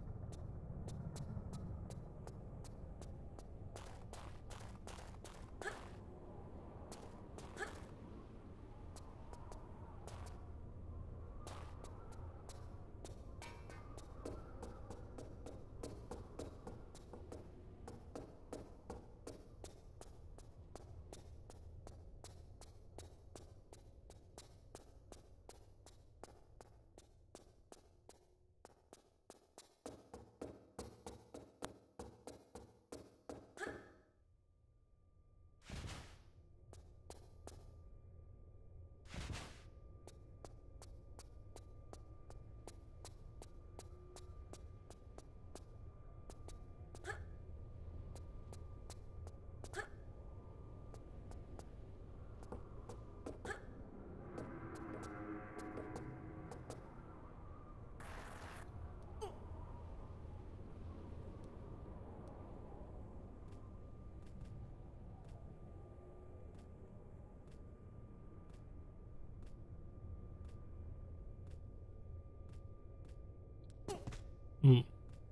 Ooh.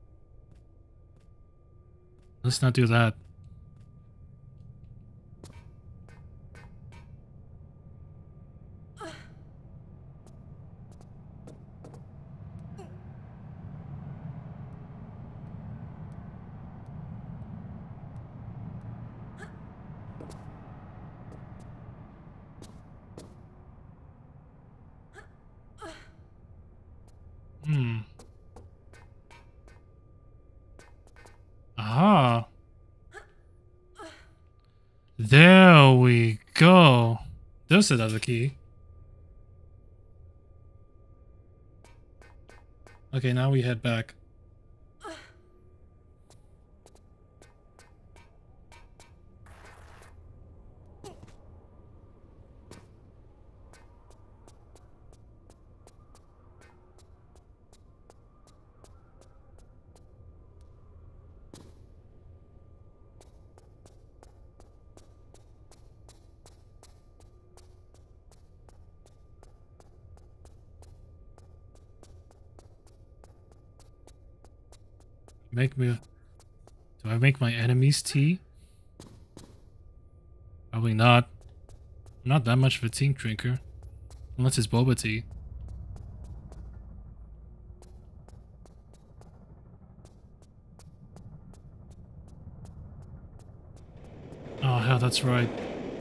Let's not do that. There we go. There's another key. Okay, now we head back. Make me... Do I make my enemies tea? Probably not. I'm not that much of a tea drinker. Unless it's boba tea. Oh hell, that's right.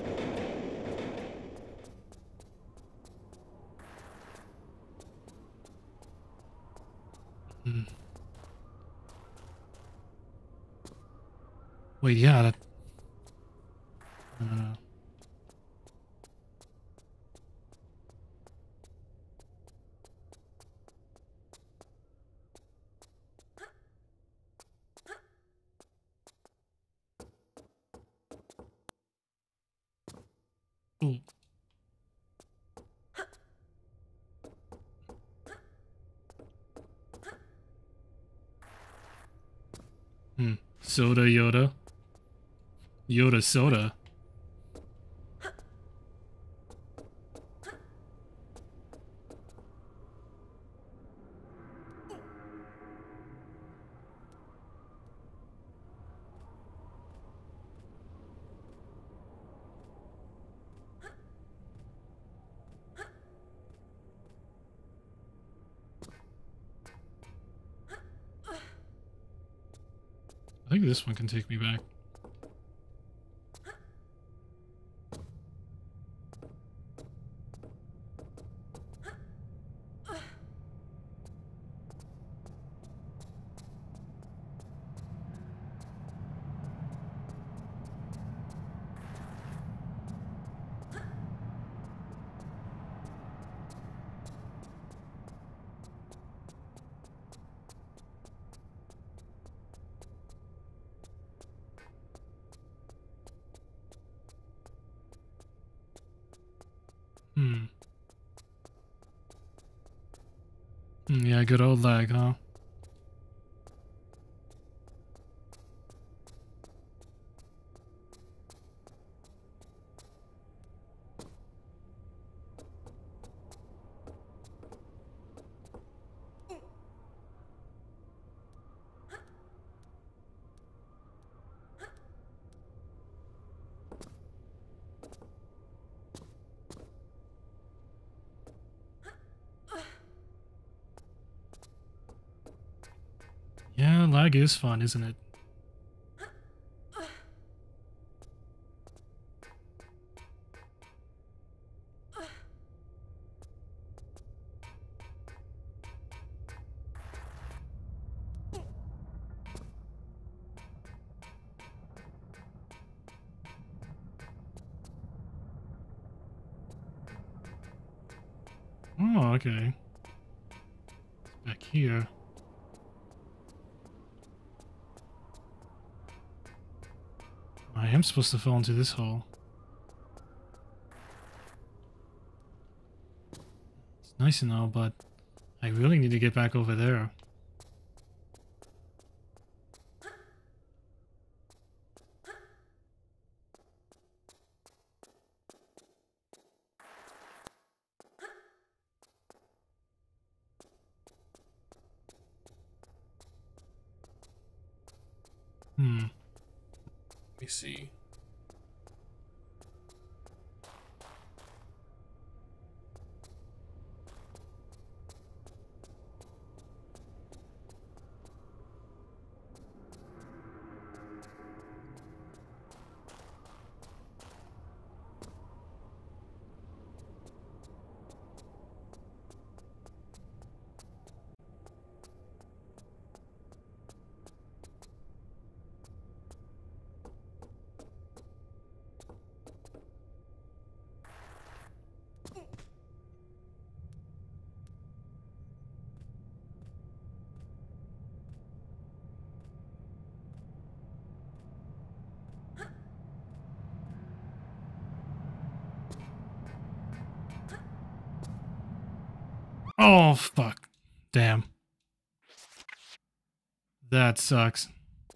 Hmm. Wait, yeah, that... Uh, ooh. Hmm. Soda Yoda. Yoda soda. I think this one can take me back. Hmm. Hmm, yeah, good old lag, huh? Yeah, lag is fun, isn't it? Oh, okay. Back here. I am supposed to fall into this hole. It's nice and all, but I really need to get back over there. Hmm. Let me see. Oh, fuck. Damn. That sucks.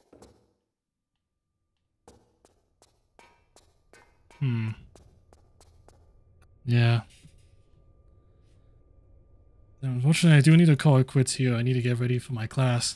Hmm. Yeah. Unfortunately, I do need to call it quits here. I need to get ready for my class.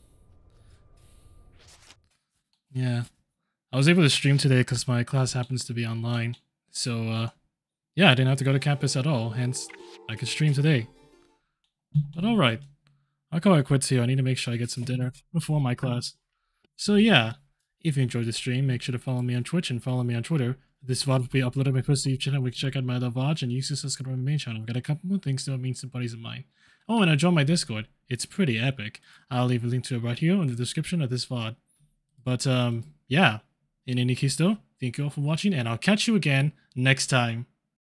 Yeah. I was able to stream today because my class happens to be online. So, uh, yeah, I didn't have to go to campus at all. Hence, I could stream today. But alright. I'll call it quits here. I need to make sure I get some dinner before my class. So, yeah. If you enjoyed the stream, make sure to follow me on Twitch and follow me on Twitter. This V O D will be uploaded on my first YouTube channel. We can check out my other V O Ds and use to subscribe to my main channel. I've got a couple more things that mean some buddies of mine. Oh, and I joined my Discord. It's pretty epic. I'll leave a link to it right here in the description of this V O D. But, um, yeah. In any case, though, thank you all for watching, and I'll catch you again next time.